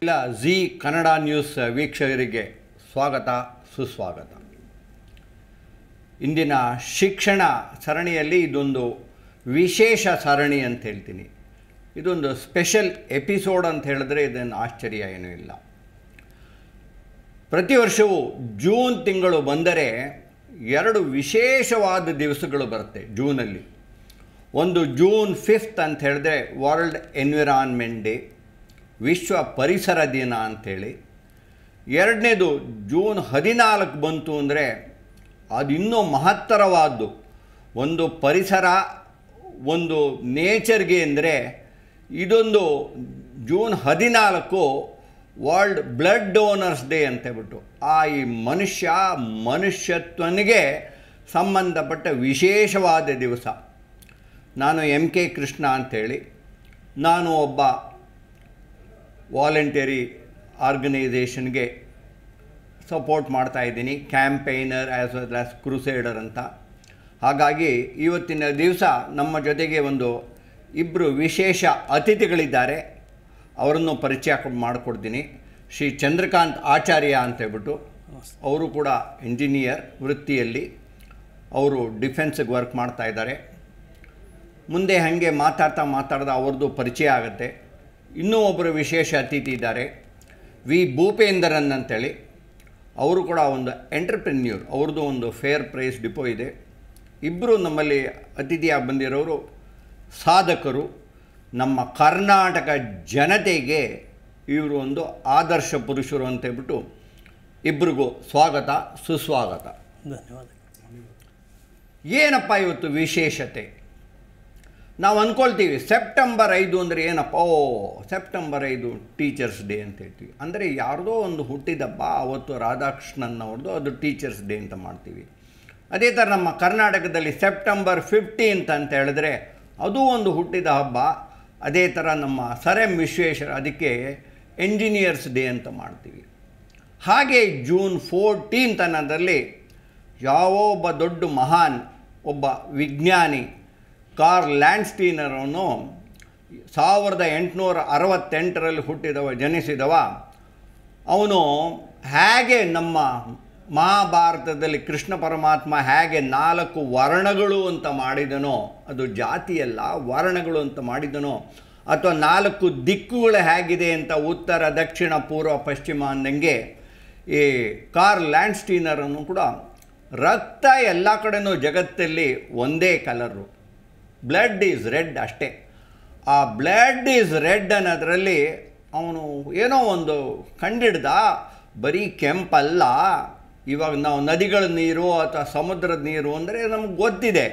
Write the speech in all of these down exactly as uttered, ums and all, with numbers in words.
ಇಲ್ಲ Zee Kannada news ವೀಕ್ಷಕರಿಗೆ ಸ್ವಾಗತ ಸುಸ್ವಾಗತ. ಇಂದಿನ ಶಿಕ್ಷಣ ಸರಣಿಯಲ್ಲಿ ಇದೊಂದು ವಿಶೇಷ ಸರಣಿ ಅಂತ ಹೇಳ್ತೀನಿ. ಇದೊಂದು ಸ್ಪೆಷಲ್ ಎಪಿಸೋಡ್ ಅಂತ ಹೇಳಿದ್ರೆ ಇದನ್ನು ಆಶ್ಚರ್ಯ ಏನೂ ಇಲ್ಲ. ಪ್ರತಿ ವರ್ಷವೂ ಜೂನ್ ತಿಂಗಳು ಬಂದರೆ ಎರಡು ವಿಶೇಷವಾದ ದಿವಸಗಳು ಬರುತ್ತೆ ಜೂನಲ್ಲಿ. ಒಂದು ಜೂನ್ ಫಿಫ್ತ್ ಅಂತ ಹೇಳಿದ್ರೆ ವರ್ಲ್ಡ್ ಎನ್ವಿರಾನ್ಮೆಂಟ್ ಡೇ, ವಿಶ್ವ ಪರಿಸರ ದಿನ ಅಂಥೇಳಿ. ಎರಡನೇದು ಜೂನ್ ಹದಿನಾಲ್ಕು ಬಂತು ಅಂದರೆ ಅದು ಇನ್ನೂ ಮಹತ್ತರವಾದ್ದು. ಒಂದು ಪರಿಸರ, ಒಂದು ನೇಚರ್ಗೆ ಅಂದರೆ ಇದೊಂದು ಜೂನ್ ಹದಿನಾಲ್ಕು ವರ್ಲ್ಡ್ ಬ್ಲಡ್ ಡೋನರ್ಸ್ ಡೇ ಅಂತೇಳ್ಬಿಟ್ಟು ಆ ಈ ಮನುಷ್ಯ ಮನುಷ್ಯತ್ವನಿಗೆ ಸಂಬಂಧಪಟ್ಟ ವಿಶೇಷವಾದ ದಿವಸ. ನಾನು ಎಮ್ ಕೆ ಕೃಷ್ಣ ಅಂಥೇಳಿ, ನಾನು ಒಬ್ಬ ವಾಲಂಟರಿ ಆರ್ಗನೈಸೇಷನ್ಗೆ ಸಪೋರ್ಟ್ ಮಾಡ್ತಾಯಿದ್ದೀನಿ, campaigner as well as crusader ಅಂತ. ಹಾಗಾಗಿ ಇವತ್ತಿನ ದಿವಸ ನಮ್ಮ ಜೊತೆಗೆ ಒಂದು ಇಬ್ಬರು ವಿಶೇಷ ಅತಿಥಿಗಳಿದ್ದಾರೆ, ಅವರನ್ನು ಪರಿಚಯ ಮಾಡಿಕೊಡ್ತೀನಿ. ಶ್ರೀ ಚಂದ್ರಕಾಂತ್ ಆಚಾರ್ಯ ಅಂತೇಳ್ಬಿಟ್ಟು, ಅವರು ಕೂಡ ಇಂಜಿನಿಯರ್ ವೃತ್ತಿಯಲ್ಲಿ, ಅವರು ಡಿಫೆನ್ಸ್ಗೆ ವರ್ಕ್ ಮಾಡ್ತಾಯಿದ್ದಾರೆ. ಮುಂದೆ ಹಾಗೆ ಮಾತಾಡ್ತಾ ಮಾತಾಡ್ತಾ ಅವ್ರದ್ದು ಪರಿಚಯ ಆಗುತ್ತೆ. ಇನ್ನೂ ಒಬ್ಬರು ವಿಶೇಷ ಅತಿಥಿ ಇದ್ದಾರೆ, ವಿ ಭೂಪೇಂದರನ್ ಅಂತೇಳಿ, ಅವರು ಕೂಡ ಒಂದು ಎಂಟರ್ಪ್ರೆನ್ಯೂರ್, ಅವ್ರದ್ದು ಒಂದು ಫೇರ್ ಪ್ರೈಸ್ ಡಿಪೋ ಇದೆ. ಇಬ್ಬರು ನಮ್ಮಲ್ಲಿ ಅತಿಥಿಯಾಗಿ ಬಂದಿರೋರು ಸಾಧಕರು, ನಮ್ಮ ಕರ್ನಾಟಕ ಜನತೆಗೆ ಇವರು ಒಂದು ಆದರ್ಶ ಪುರುಷರು ಅಂತೇಳ್ಬಿಟ್ಟು ಇಬ್ಬರಿಗೂ ಸ್ವಾಗತ ಸುಸ್ವಾಗತ. ಧನ್ಯವಾದ. ಏನಪ್ಪ ಇವತ್ತು ವಿಶೇಷತೆ? ನಾವು ಅಂದ್ಕೊಳ್ತೀವಿ ಸೆಪ್ಟೆಂಬರ್ ಐದು ಅಂದರೆ ಏನಪ್ಪ, ಓ ಸೆಪ್ಟೆಂಬರ್ ಐದು ಟೀಚರ್ಸ್ ಡೇ ಅಂತ ಹೇಳ್ತೀವಿ. ಅಂದರೆ ಯಾರ್ದೋ ಒಂದು ಹುಟ್ಟಿದಬ್ಬ, ಅವತ್ತು ರಾಧಾಕೃಷ್ಣನ್ನವ್ರದ್ದು, ಅದು ಟೀಚರ್ಸ್ ಡೇ ಅಂತ ಮಾಡ್ತೀವಿ. ಅದೇ ಥರ ನಮ್ಮ ಕರ್ನಾಟಕದಲ್ಲಿ ಸೆಪ್ಟೆಂಬರ್ ಫಿಫ್ಟೀನ್ತ್ ಅಂತ ಹೇಳಿದ್ರೆ ಅದು ಒಂದು ಹುಟ್ಟಿದ ಹಬ್ಬ. ಅದೇ ಥರ ನಮ್ಮ ಸರ್ ಎಂ ವಿಶ್ವೇಶ್ವರ, ಅದಕ್ಕೆ ಎಂಜಿನಿಯರ್ಸ್ ಡೇ ಅಂತ ಮಾಡ್ತೀವಿ. ಹಾಗೆ ಜೂನ್ ಫೋರ್ಟೀನ್ತ್ ಅನ್ನೋದರಲ್ಲಿ ಯಾವ ಒಬ್ಬ ದೊಡ್ಡ ಮಹಾನ್ ಒಬ್ಬ ವಿಜ್ಞಾನಿ ಕಾರ್ಲ್ ಲ್ಯಾಂಡ್ಸ್ಟೀನರವನು ಸಾವಿರದ ಎಂಟುನೂರ ಅರವತ್ತೆಂಟರಲ್ಲಿ ಹುಟ್ಟಿದವ, ಜನಿಸಿದವ. ಅವನು ಹೇಗೆ ನಮ್ಮ ಮಹಾಭಾರತದಲ್ಲಿ ಕೃಷ್ಣ ಪರಮಾತ್ಮ ಹೇಗೆ ನಾಲ್ಕು ವರ್ಣಗಳು ಅಂತ ಮಾಡಿದನೋ, ಅದು ಜಾತಿಯಲ್ಲ ವರ್ಣಗಳು ಅಂತ ಮಾಡಿದನೋ, ಅಥವಾ ನಾಲ್ಕು ದಿಕ್ಕುಗಳು ಹೇಗಿದೆ ಅಂತ ಉತ್ತರ ದಕ್ಷಿಣ ಪೂರ್ವ ಪಶ್ಚಿಮ ಅಂದಂಗೆ ಈ ಕಾರ್ಲ್ ಲ್ಯಾಂಡ್ಸ್ಟೀನರನ್ನು ಕೂಡ ರಕ್ತ ಎಲ್ಲ ಕಡೆನೂ ಜಗತ್ತಲ್ಲಿ ಒಂದೇ ಕಲರು, ಬ್ಲಡ್ ಈಸ್ ರೆಡ್ ಅಷ್ಟೇ. ಆ ಬ್ಲಡ್ ಈಸ್ ರೆಡ್ ಅನ್ನೋದರಲ್ಲಿ ಅವನು ಏನೋ ಒಂದು ಕಂಡಿಡ್ದ, ಬರೀ ಕೆಂಪಲ್ಲ. ಇವಾಗ ನಾವು ನದಿಗಳ ನೀರು ಅಥವಾ ಸಮುದ್ರದ ನೀರು ಅಂದರೆ ನಮಗೆ ಗೊತ್ತಿದೆ,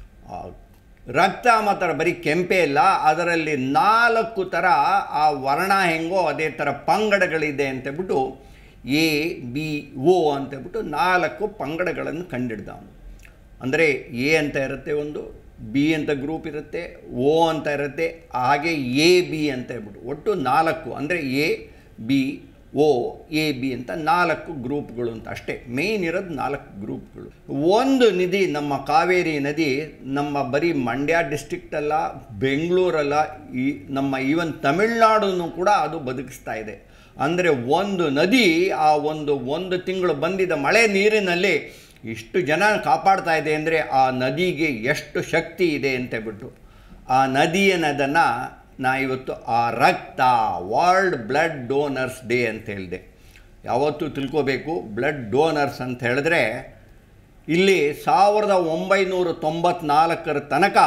ರಕ್ತ ಮಾತ್ರ ಬರೀ ಕೆಂಪೇ ಇಲ್ಲ, ಅದರಲ್ಲಿ ನಾಲ್ಕು ಥರ ಆ ವರ್ಣ ಹೆಂಗೋ ಅದೇ ಥರ ಪಂಗಡಗಳಿದೆ ಅಂತೇಳ್ಬಿಟ್ಟು ಎ ಬಿ ಓ ಅಂತೇಳ್ಬಿಟ್ಟು ನಾಲ್ಕು ಪಂಗಡಗಳನ್ನು ಕಂಡಿಡ್ದ ಅವನು. ಅಂದರೆ ಎ ಅಂತ ಇರುತ್ತೆ, ಒಂದು ಬಿ ಅಂತ ಗ್ರೂಪ್ ಇರುತ್ತೆ, ಓ ಅಂತ ಇರುತ್ತೆ, ಹಾಗೆ ಎ ಬಿ ಅಂತ ಹೇಳ್ಬಿಟ್ಟು ಒಟ್ಟು ನಾಲ್ಕು, ಅಂದರೆ A B O A B ಅಂತ ನಾಲ್ಕು ಗ್ರೂಪ್ಗಳು ಅಂತ ಅಷ್ಟೇ. ಮೇಯ್ನ್ ಇರೋದು ನಾಲ್ಕು ಗ್ರೂಪ್ಗಳು. ಒಂದು ನದಿ, ನಮ್ಮ ಕಾವೇರಿ ನದಿ, ನಮ್ಮ ಬರೀ ಮಂಡ್ಯ ಡಿಸ್ಟ್ರಿಕ್ಟಲ್ಲ, ಬೆಂಗಳೂರಲ್ಲ, ಈ ನಮ್ಮ ಈವನ್ ತಮಿಳ್ನಾಡನ್ನು ಕೂಡ ಅದು ಬದುಕಿಸ್ತಾ ಇದೆ. ಅಂದರೆ ಒಂದು ನದಿ ಆ ಒಂದು ಒಂದು ತಿಂಗಳು ಬಂದಿದ್ದ ಮಳೆ ನೀರಿನಲ್ಲಿ ಇಷ್ಟು ಜನ ಕಾಪಾಡ್ತಾ ಇದೆ ಅಂದರೆ ಆ ನದಿಗೆ ಎಷ್ಟು ಶಕ್ತಿ ಇದೆ ಅಂತೇಳ್ಬಿಟ್ಟು ಆ ನದಿ ಅನ್ನೋದನ್ನು ನಾ ಇವತ್ತು ಆ ರಕ್ತ ವರ್ಲ್ಡ್ ಬ್ಲಡ್ ಡೋನರ್ಸ್ ಡೇ ಅಂತ ಹೇಳಿದೆ. ಯಾವತ್ತೂ ತಿಳ್ಕೋಬೇಕು, ಬ್ಲಡ್ ಡೋನರ್ಸ್ ಅಂತ ಹೇಳಿದ್ರೆ ಇಲ್ಲಿ ಸಾವಿರದ ಒಂಬೈನೂರ ತೊಂಬತ್ನಾಲ್ಕರ ತನಕ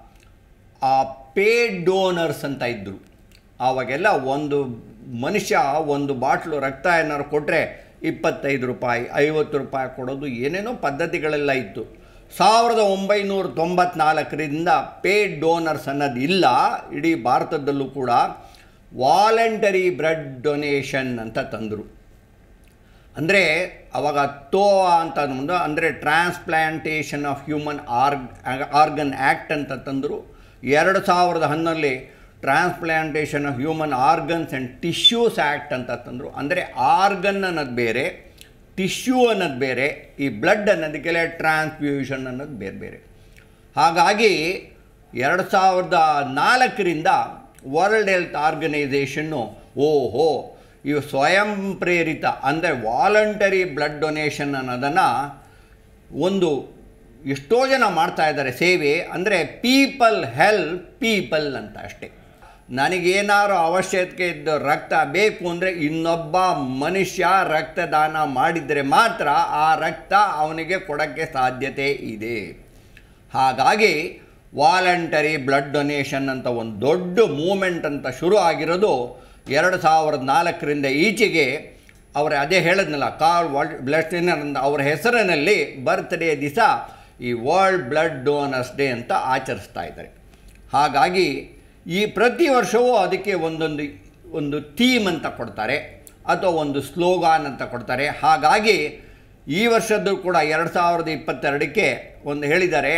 ಆ ಪೇಡ್ ಡೋನರ್ಸ್ ಅಂತ ಇದ್ದರು. ಆವಾಗೆಲ್ಲ ಒಂದು ಮನುಷ್ಯ ಒಂದು ಬಾಟ್ಲು ರಕ್ತ ಏನಾದ್ರು ಕೊಟ್ಟರೆ ಇಪ್ಪತ್ತೈದು ರೂಪಾಯಿ ಐವತ್ತು ರೂಪಾಯಿ ಕೊಡೋದು ಏನೇನೋ ಪದ್ಧತಿಗಳೆಲ್ಲ ಇತ್ತು. ಸಾವಿರದ ಒಂಬೈನೂರ ತೊಂಬತ್ನಾಲ್ಕರಿಂದ ಪೇಡ್ ಡೋನರ್ಸ್ ಅನ್ನೋದು ಇಲ್ಲ ಇಡೀ ಭಾರತದಲ್ಲೂ ಕೂಡ. ವಾಲಂಟರಿ ಬ್ಲಡ್ ಡೊನೇಷನ್ ಅಂತ ತಂದರು. ಅಂದರೆ ಅವಾಗ ತೋವಾ ಅಂತ ಮುಂದೆ ಅಂದರೆ transplantation of human org organ act ಅಂತ ತಂದರು. ಎರಡು ಸಾವಿರದ ಹನ್ನೊಂದರಲ್ಲಿ transplantation of human organs and tissues act ಅಂತ ತಂದರು. ಅಂದರೆ ಆರ್ಗನ್ ಅನ್ನೋದು ಬೇರೆ, ಟಿಶ್ಯೂ ಅನ್ನೋದು ಬೇರೆ, ಈ ಬ್ಲಡ್ ಅನ್ನೋದಕ್ಕೆಲ್ಲ ಟ್ರಾನ್ಸ್ಫ್ಯೂಷನ್ ಅನ್ನೋದು ಬೇರೆ ಬೇರೆ. ಹಾಗಾಗಿ ಎರಡು ಸಾವಿರದ ನಾಲ್ಕರಿಂದ ವರ್ಲ್ಡ್ ಹೆಲ್ತ್ ಆರ್ಗನೈಸೇಷನ್ನು ಓಹೋ ಇವು ಸ್ವಯಂ ಪ್ರೇರಿತ ಅಂದರೆ ವಾಲಂಟರಿ ಬ್ಲಡ್ ಡೊನೇಷನ್ ಅನ್ನೋದನ್ನು ಒಂದು ಎಷ್ಟೋ ಜನ ಮಾಡ್ತಾ ಇದ್ದಾರೆ ಸೇವೆ. ಅಂದರೆ ಪೀಪಲ್ ಹೆಲ್ಪ್ ಪೀಪಲ್ ಅಂತ ಅಷ್ಟೇ. ನನಗೇನಾರು ಅವಶ್ಯಕತೆ ಇದ್ದ ರಕ್ತ ಬೇಕು ಅಂದರೆ ಇನ್ನೊಬ್ಬ ಮನುಷ್ಯ ರಕ್ತದಾನ ಮಾಡಿದರೆ ಮಾತ್ರ ಆ ರಕ್ತ ಅವನಿಗೆ ಕೊಡೋಕ್ಕೆ ಸಾಧ್ಯತೆ ಇದೆ. ಹಾಗಾಗಿ ವಾಲಂಟರಿ ಬ್ಲಡ್ ಡೊನೇಷನ್ ಅಂತ ಒಂದು ದೊಡ್ಡ ಮೂಮೆಂಟ್ ಅಂತ ಶುರು ಆಗಿರೋದು ಎರಡು ಸಾವಿರದ ನಾಲ್ಕರಿಂದ ಈಚೆಗೆ. ಅವರ ಅದೇ ಹೇಳಿದ್ನಲ್ಲ ಕಾರ್ಲ್ ಬ್ಲಡ್ ಡೊನೇರ್ ಅಂತ ಅವರ ಹೆಸರಿನಲ್ಲಿ ಬರ್ತ್ಡೇ ದಿವಸ ಈ ವರ್ಲ್ಡ್ ಬ್ಲಡ್ ಡೋನರ್ಸ್ ಡೇ ಅಂತ ಆಚರಿಸ್ತಾ ಇದ್ದಾರೆ. ಹಾಗಾಗಿ ಈ ಪ್ರತಿ ವರ್ಷವೂ ಅದಕ್ಕೆ ಒಂದೊಂದು ಒಂದು ಥೀಮ್ ಅಂತ ಕೊಡ್ತಾರೆ ಅಥವಾ ಒಂದು ಸ್ಲೋಗಾನ್ ಅಂತ ಕೊಡ್ತಾರೆ. ಹಾಗಾಗಿ ಈ ವರ್ಷದ್ದು ಕೂಡ ಎರಡು ಸಾವಿರದ ಇಪ್ಪತ್ತೆರಡಕ್ಕೆ ಒಂದು ಹೇಳಿದ್ದಾರೆ,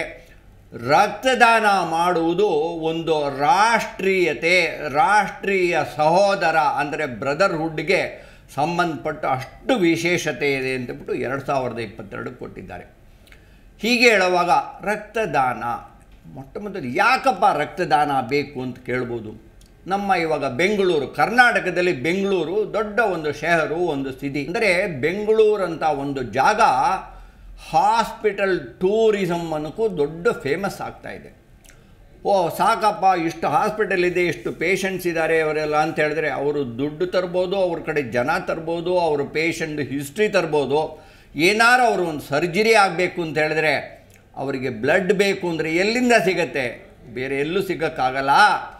ರಕ್ತದಾನ ಮಾಡುವುದು ಒಂದು ರಾಷ್ಟ್ರೀಯತೆ, ರಾಷ್ಟ್ರೀಯ ಸಹೋದರ ಅಂದರೆ ಬ್ರದರ್ಹುಡ್ಗೆ ಸಂಬಂಧಪಟ್ಟ ಅಷ್ಟು ವಿಶೇಷತೆ ಇದೆ ಅಂತಬಿಟ್ಟು ಎರಡು ಸಾವಿರದ ಇಪ್ಪತ್ತೆರಡು ಕೊಟ್ಟಿದ್ದಾರೆ. ಹೀಗೆ ಹೇಳುವಾಗ ರಕ್ತದಾನ ಮೊಟ್ಟ ಮೊದಲು ಯಾಕಪ್ಪ ರಕ್ತದಾನ ಬೇಕು ಅಂತ ಕೇಳ್ಬೋದು. ನಮ್ಮ ಇವಾಗ ಬೆಂಗಳೂರು, ಕರ್ನಾಟಕದಲ್ಲಿ ಬೆಂಗಳೂರು ದೊಡ್ಡ ಒಂದು ಶಹರು, ಒಂದು ಸಿಟಿ. ಅಂದರೆ ಬೆಂಗಳೂರು ಅಂತ ಒಂದು ಜಾಗ ಹಾಸ್ಪಿಟಲ್ ಟೂರಿಸಮ್ ಅನ್ನೋಕ್ಕೂ ದೊಡ್ಡ ಫೇಮಸ್ ಆಗ್ತಾಯಿದೆ. ಓ ಸಾಕಪ್ಪ ಇಷ್ಟು ಹಾಸ್ಪಿಟಲ್ ಇದೆ, ಇಷ್ಟು ಪೇಷಂಟ್ಸ್ ಇದ್ದಾರೆ ಅವರೆಲ್ಲ ಅಂತ ಹೇಳಿದ್ರೆ ಅವರು ದುಡ್ಡು ತರ್ಬೋದು, ಅವ್ರ ಕಡೆ ಜನ ತರ್ಬೋದು, ಅವರು ಪೇಷಂಟ್ ಹಿಸ್ಟ್ರಿ ತರ್ಬೋದು. ಏನಾರು ಅವರು ಒಂದು ಸರ್ಜರಿ ಆಗಬೇಕು ಅಂತ ಹೇಳಿದ್ರೆ ಅವರಿಗೆ ಬ್ಲಡ್ ಬೇಕು ಅಂದರೆ ಎಲ್ಲಿಂದ ಸಿಗತ್ತೆ? ಬೇರೆ ಎಲ್ಲೂ ಸಿಗೋಕ್ಕಾಗಲ್ಲ.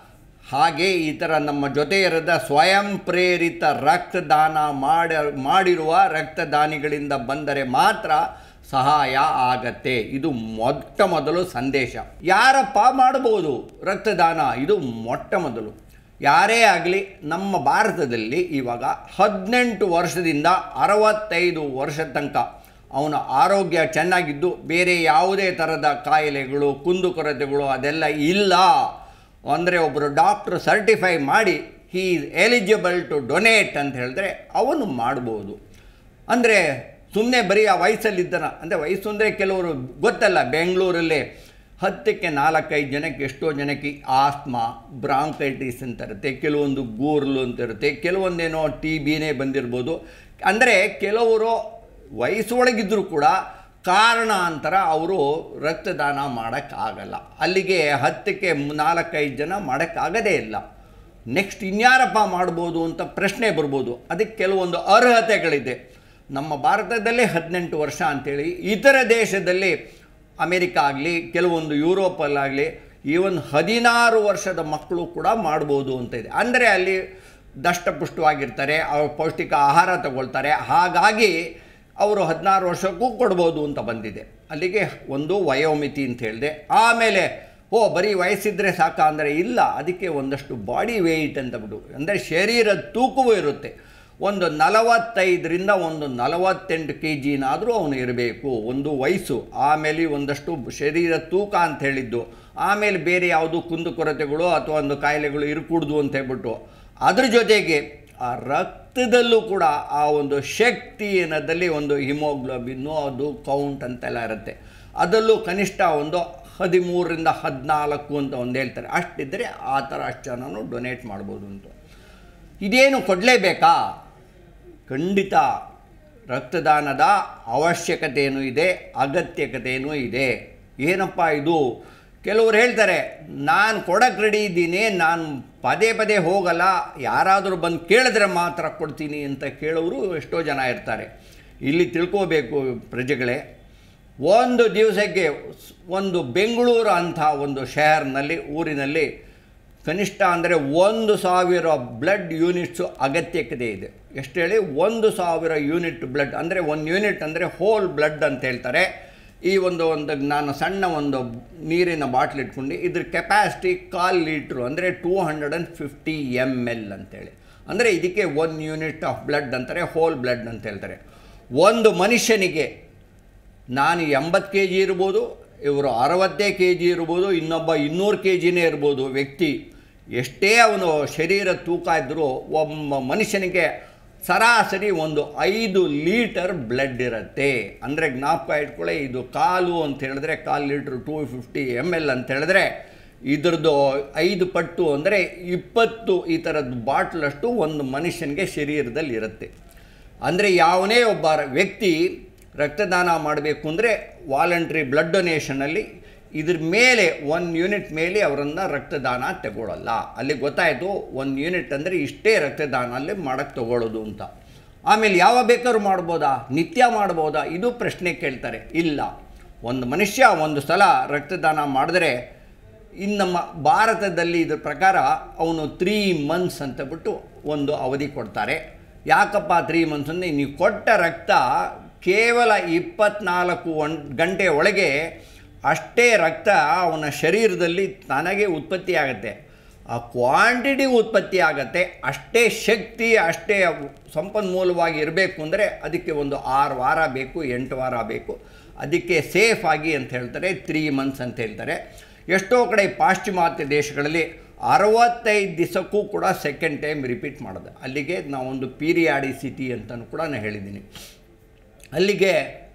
ಹಾಗೆ ಈ ಥರ ನಮ್ಮ ಜೊತೆ ಇರದ ಸ್ವಯಂ ಪ್ರೇರಿತ ರಕ್ತದಾನ ಮಾಡಿ ಮಾಡಿರುವ ರಕ್ತದಾನಿಗಳಿಂದ ಬಂದರೆ ಮಾತ್ರ ಸಹಾಯ ಆಗತ್ತೆ. ಇದು ಮೊಟ್ಟ ಮೊದಲು ಸಂದೇಶ. ಯಾರಪ್ಪ ಮಾಡ್ಬೋದು ರಕ್ತದಾನ? ಇದು ಮೊಟ್ಟ ಮೊದಲು ಯಾರೇ ಆಗಲಿ ನಮ್ಮ ಭಾರತದಲ್ಲಿ ಇವಾಗ ಹದಿನೆಂಟು ವರ್ಷದಿಂದ ಅರವತ್ತೈದು ವರ್ಷ ತನಕ ಅವನ ಆರೋಗ್ಯ ಚೆನ್ನಾಗಿದ್ದು ಬೇರೆ ಯಾವುದೇ ಥರದ ಕಾಯಿಲೆಗಳು ಕುಂದುಕೊರತೆಗಳು ಅದೆಲ್ಲ ಇಲ್ಲ ಅಂದರೆ ಒಬ್ಬರು ಡಾಕ್ಟ್ರು ಸರ್ಟಿಫೈ ಮಾಡಿ he is eligible to donate ಅಂತ ಹೇಳಿದ್ರೆ ಅವನು ಮಾಡ್ಬೋದು. ಅಂದರೆ ಸುಮ್ಮನೆ ಬರೀ ಆ ವಯಸ್ಸಲ್ಲಿದ್ದನ ಅಂದರೆ ವಯಸ್ಸು ಅಂದರೆ ಕೆಲವರು ಗೊತ್ತಲ್ಲ, ಬೆಂಗಳೂರಲ್ಲೇ ಹತ್ತಕ್ಕೆ ನಾಲ್ಕೈದು ಜನಕ್ಕೆ ಎಷ್ಟೋ ಜನಕ್ಕೆ ಆಸ್ಮಾ, ಬ್ರಾಂಕೈಟಿಸ್ ಅಂತ ಇರುತ್ತೆ, ಕೆಲವೊಂದು ಗೂರ್ಲು ಅಂತ ಇರುತ್ತೆ, ಕೆಲವೊಂದೇನೋ ಟಿ ಬಿನೇ ಬಂದಿರ್ಬೋದು. ಅಂದರೆ ಕೆಲವರು ವಯಸ್ಸೊಳಗಿದ್ದರೂ ಕೂಡ ಕಾರಣಾಂತರ ಅವರು ರಕ್ತದಾನ ಮಾಡೋಕ್ಕಾಗಲ್ಲ. ಅಲ್ಲಿಗೆ ಹತ್ತಕ್ಕೆ ನಾಲ್ಕೈದು ಜನ ಮಾಡೋಕ್ಕಾಗದೇ ಇಲ್ಲ. ನೆಕ್ಸ್ಟ್ ಇನ್ಯಾರಪ್ಪ ಮಾಡ್ಬೋದು ಅಂತ ಪ್ರಶ್ನೆ ಬರ್ಬೋದು. ಅದಕ್ಕೆ ಕೆಲವೊಂದು ಅರ್ಹತೆಗಳಿದೆ. ನಮ್ಮ ಭಾರತದಲ್ಲೇ ಹದಿನೆಂಟು ವರ್ಷ ಅಂಥೇಳಿ, ಇತರ ದೇಶದಲ್ಲಿ ಅಮೇರಿಕಾ ಆಗಲಿ ಕೆಲವೊಂದು ಯುರೋಪಲ್ಲಾಗಲಿ ಈವನ್ ಹದಿನಾರು ವರ್ಷದ ಮಕ್ಕಳು ಕೂಡ ಮಾಡ್ಬೋದು ಅಂತ ಇದೆ. ಅಂದರೆ ಅಲ್ಲಿ ದಷ್ಟಪುಷ್ಟವಾಗಿರ್ತಾರೆ, ಅವರು ಪೌಷ್ಟಿಕ ಆಹಾರ ತಗೊಳ್ತಾರೆ. ಹಾಗಾಗಿ ಅವರು ಹದಿನಾರು ವರ್ಷಕ್ಕೂ ಕೊಡ್ಬೋದು ಅಂತ ಬಂದಿದೆ. ಅಲ್ಲಿಗೆ ಒಂದು ವಯೋಮಿತಿ ಅಂತ ಹೇಳಿದೆ. ಆಮೇಲೆ ಓ ಬರೀ ವಯಸ್ಸಿದ್ರೆ ಸಾಕ ಅಂದರೆ ಇಲ್ಲ, ಅದಕ್ಕೆ ಒಂದಷ್ಟು ಬಾಡಿ ವೆಯ್ಟ್ ಅಂತ ಬಿಡು ಅಂದರೆ ಶರೀರದ ತೂಕವೂ ಇರುತ್ತೆ. ಒಂದು ನಲವತ್ತೈದರಿಂದ ಒಂದು ನಲವತ್ತೆಂಟು ಕೆ ಜಿನಾದರೂ ಅವನು ಇರಬೇಕು, ಒಂದು ವಯಸ್ಸು. ಆಮೇಲೆ ಒಂದಷ್ಟು ಶರೀರ ತೂಕ ಅಂತ ಹೇಳಿದ್ದು, ಆಮೇಲೆ ಬೇರೆ ಯಾವುದು ಕುಂದುಕೊರತೆಗಳು ಅಥವಾ ಒಂದು ಕಾಯಿಲೆಗಳು ಇರಕೂಡ್ದು ಅಂತ ಹೇಳ್ಬಿಟ್ಟು ಅದ್ರ ಜೊತೆಗೆ ಆ ರಕ್ತದಲ್ಲೂ ಕೂಡ ಆ ಒಂದು ಶಕ್ತಿ ಏನದಲ್ಲಿ ಒಂದು ಹಿಮೋಗ್ಲೋಬಿನ್ನು ಅದು ಕೌಂಟ್ ಅಂತೆಲ್ಲ ಇರುತ್ತೆ. ಅದರಲ್ಲೂ ಕನಿಷ್ಠ ಒಂದು ಹದಿಮೂರರಿಂದ ಹದಿನಾಲ್ಕು ಅಂತ ಒಂದು ಹೇಳ್ತಾರೆ. ಅಷ್ಟಿದ್ದರೆ ಆ ಥರ ಅಷ್ಟು ಜನನು ಡೊನೇಟ್ ಮಾಡ್ಬೋದು ಅಂತ. ಇದೇನು ಕೊಡಲೇಬೇಕಾ? ಖಂಡಿತ ರಕ್ತದಾನದ ಅವಶ್ಯಕತೆಯೂ ಇದೆ, ಅಗತ್ಯಕತೆಯೂ ಇದೆ. ಏನಪ್ಪ ಇದು? ಕೆಲವರು ಹೇಳ್ತಾರೆ ನಾನು ಕೊಡಕ್ಕೆ ರೆಡಿ ಇದ್ದೀನಿ, ನಾನು ಪದೇ ಪದೇ ಹೋಗಲ್ಲ, ಯಾರಾದರೂ ಬಂದು ಕೇಳಿದ್ರೆ ಮಾತ್ರ ಕೊಡ್ತೀನಿ ಅಂತ ಕೇಳೋರು ಎಷ್ಟೋ ಜನ ಇರ್ತಾರೆ. ಇಲ್ಲಿ ತಿಳ್ಕೋಬೇಕು ಪ್ರಜೆಗಳೇ, ಒಂದು ದಿವಸಕ್ಕೆ ಒಂದು ಬೆಂಗಳೂರು ಅಂಥ ಒಂದು ಶಹರ್ನಲ್ಲಿ ಊರಿನಲ್ಲಿ ಕನಿಷ್ಠ ಅಂದರೆ ಒಂದು ಸಾವಿರ ಬ್ಲಡ್ ಯೂನಿಟ್ಸು ಅಗತ್ಯಕತೆ ಇದೆ. ಎಷ್ಟು ಹೇಳಿ? ಒಂದು ಸಾವಿರ ಯೂನಿಟ್ ಬ್ಲಡ್ ಅಂದರೆ ಒಂದು ಯೂನಿಟ್ ಅಂದರೆ ಹೋಲ್ ಬ್ಲಡ್ ಅಂತ ಹೇಳ್ತಾರೆ. ಈ ಒಂದು ಒಂದು ನಾನು ಸಣ್ಣ ಒಂದು ನೀರಿನ ಬಾಟ್ಲ್ ಇಟ್ಕೊಂಡು ಇದ್ರ ಕೆಪಾಸಿಟಿ ಕಾಲು ಲೀಟ್ರು ಅಂದರೆ two hundred and fifty M L ಅಂತೇಳಿ. ಅಂದರೆ ಇದಕ್ಕೆ ಒನ್ ಯೂನಿಟ್ ಆಫ್ ಬ್ಲಡ್ ಅಂತಾರೆ, ಹೋಲ್ ಬ್ಲಡ್ ಅಂತ ಹೇಳ್ತಾರೆ. ಒಂದು ಮನುಷ್ಯನಿಗೆ ನಾನು ಎಂಬತ್ತು ಕೆ ಜಿ ಇರ್ಬೋದು, ಇವರು ಅರವತ್ತೇ ಕೆ ಜಿ ಇರ್ಬೋದು, ಇನ್ನೊಬ್ಬ ಇನ್ನೂರು ಕೆ ಜಿನೇ ಇರ್ಬೋದು. ವ್ಯಕ್ತಿ ಎಷ್ಟೇ ಅವನು ಶರೀರ ತೂಕ ಇದ್ದರೂ ಒಬ್ಬ ಮನುಷ್ಯನಿಗೆ ಸರಾಸರಿ ಒಂದು ಐದು ಲೀಟರ್ ಬ್ಲಡ್ ಇರುತ್ತೆ. ಅಂದರೆ ಜ್ಞಾಪಕ ಇಟ್ಕೊಳ್ಳಿ, ಇದು ಕಾಲು ಅಂತ ಹೇಳಿದ್ರೆ ಕಾಲು litre two fifty M L ಅಂತ ಹೇಳಿದ್ರೆ ಇದ್ರದ್ದು ಐದು ಪಟ್ಟು ಅಂದರೆ ಇಪ್ಪತ್ತು ಈ ಥರದ್ದು ಬಾಟ್ಲಷ್ಟು ಒಂದು ಮನುಷ್ಯನಿಗೆ ಶರೀರದಲ್ಲಿ ಇರುತ್ತೆ. ಅಂದರೆ ಯಾವನೇ ಒಬ್ಬ ವ್ಯಕ್ತಿ ರಕ್ತದಾನ ಮಾಡಬೇಕು ಅಂದರೆ ವಾಲಂಟ್ರಿ ಬ್ಲಡ್ ಡೊನೇಷನಲ್ಲಿ ಇದ್ರ ಮೇಲೆ ಒಂದು ಯೂನಿಟ್ ಮೇಲೆ ಅವರನ್ನು ರಕ್ತದಾನ ತಗೊಳ್ಳಲ್ಲ. ಅಲ್ಲಿ ಗೊತ್ತಾಯಿತು ಒಂದು ಯೂನಿಟ್ ಅಂದರೆ ಇಷ್ಟೇ ರಕ್ತದಾನ ಅಲ್ಲಿ ಮಾಡೋಕ್ಕೆ ತಗೊಳ್ಳೋದು ಅಂತ. ಆಮೇಲೆ ಯಾವ ಬೇಕಾದ್ರೂ ಮಾಡ್ಬೋದಾ, ನಿತ್ಯ ಮಾಡ್ಬೋದಾ, ಇದು ಪ್ರಶ್ನೆ ಕೇಳ್ತಾರೆ. ಇಲ್ಲ, ಒಂದು ಮನುಷ್ಯ ಒಂದು ಸಲ ರಕ್ತದಾನ ಮಾಡಿದ್ರೆ ಇನ್ನು ನಮ್ಮ ಭಾರತದಲ್ಲಿ ಇದ್ರ ಪ್ರಕಾರ ಅವನು ತ್ರೀ ಮಂತ್ಸ್ ಅಂತ ಬಿಟ್ಟು ಒಂದು ಅವಧಿ ಕೊಡ್ತಾರೆ. ಯಾಕಪ್ಪ ತ್ರೀ ಮಂತ್ಸ್ ಅಂದರೆ ನೀವು ಕೊಟ್ಟ ರಕ್ತ ಕೇವಲ ಇಪ್ಪತ್ನಾಲ್ಕು ಗಂಟೆ ಒಳಗೆ ಅಷ್ಟೇ ರಕ್ತ ಅವನ ಶರೀರದಲ್ಲಿ ತನಗೆ ಉತ್ಪತ್ತಿ ಆಗುತ್ತೆ. ಆ ಕ್ವಾಂಟಿಟಿ ಉತ್ಪತ್ತಿ ಆಗುತ್ತೆ, ಅಷ್ಟೇ ಶಕ್ತಿ ಅಷ್ಟೇ ಸಂಪನ್ಮೂಲವಾಗಿ ಇರಬೇಕು ಅಂದರೆ ಅದಕ್ಕೆ ಒಂದು ಆರು ವಾರ ಬೇಕು, ಎಂಟು ವಾರ ಬೇಕು. ಅದಕ್ಕೆ ಸೇಫ್ ಆಗಿ ಅಂತ ಹೇಳ್ತಾರೆ, ತ್ರೀ ಮಂತ್ಸ್ ಅಂತ ಹೇಳ್ತಾರೆ. ಎಷ್ಟೋ ಕಡೆ ಪಾಶ್ಚಿಮಾತ್ಯ ದೇಶಗಳಲ್ಲಿ ಅರವತ್ತೈದು ದಿವಸಕ್ಕೂ ಕೂಡ ಸೆಕೆಂಡ್ ಟೈಮ್ ರಿಪೀಟ್ ಮಾಡೋದು. ಅಲ್ಲಿಗೆ ನಾವೊಂದು ಪೀರಿಯಾಡಿಸಿಟಿ ಅಂತಲೂ ಕೂಡ ನಾನು ಹೇಳಿದ್ದೀನಿ. ಅಲ್ಲಿಗೆ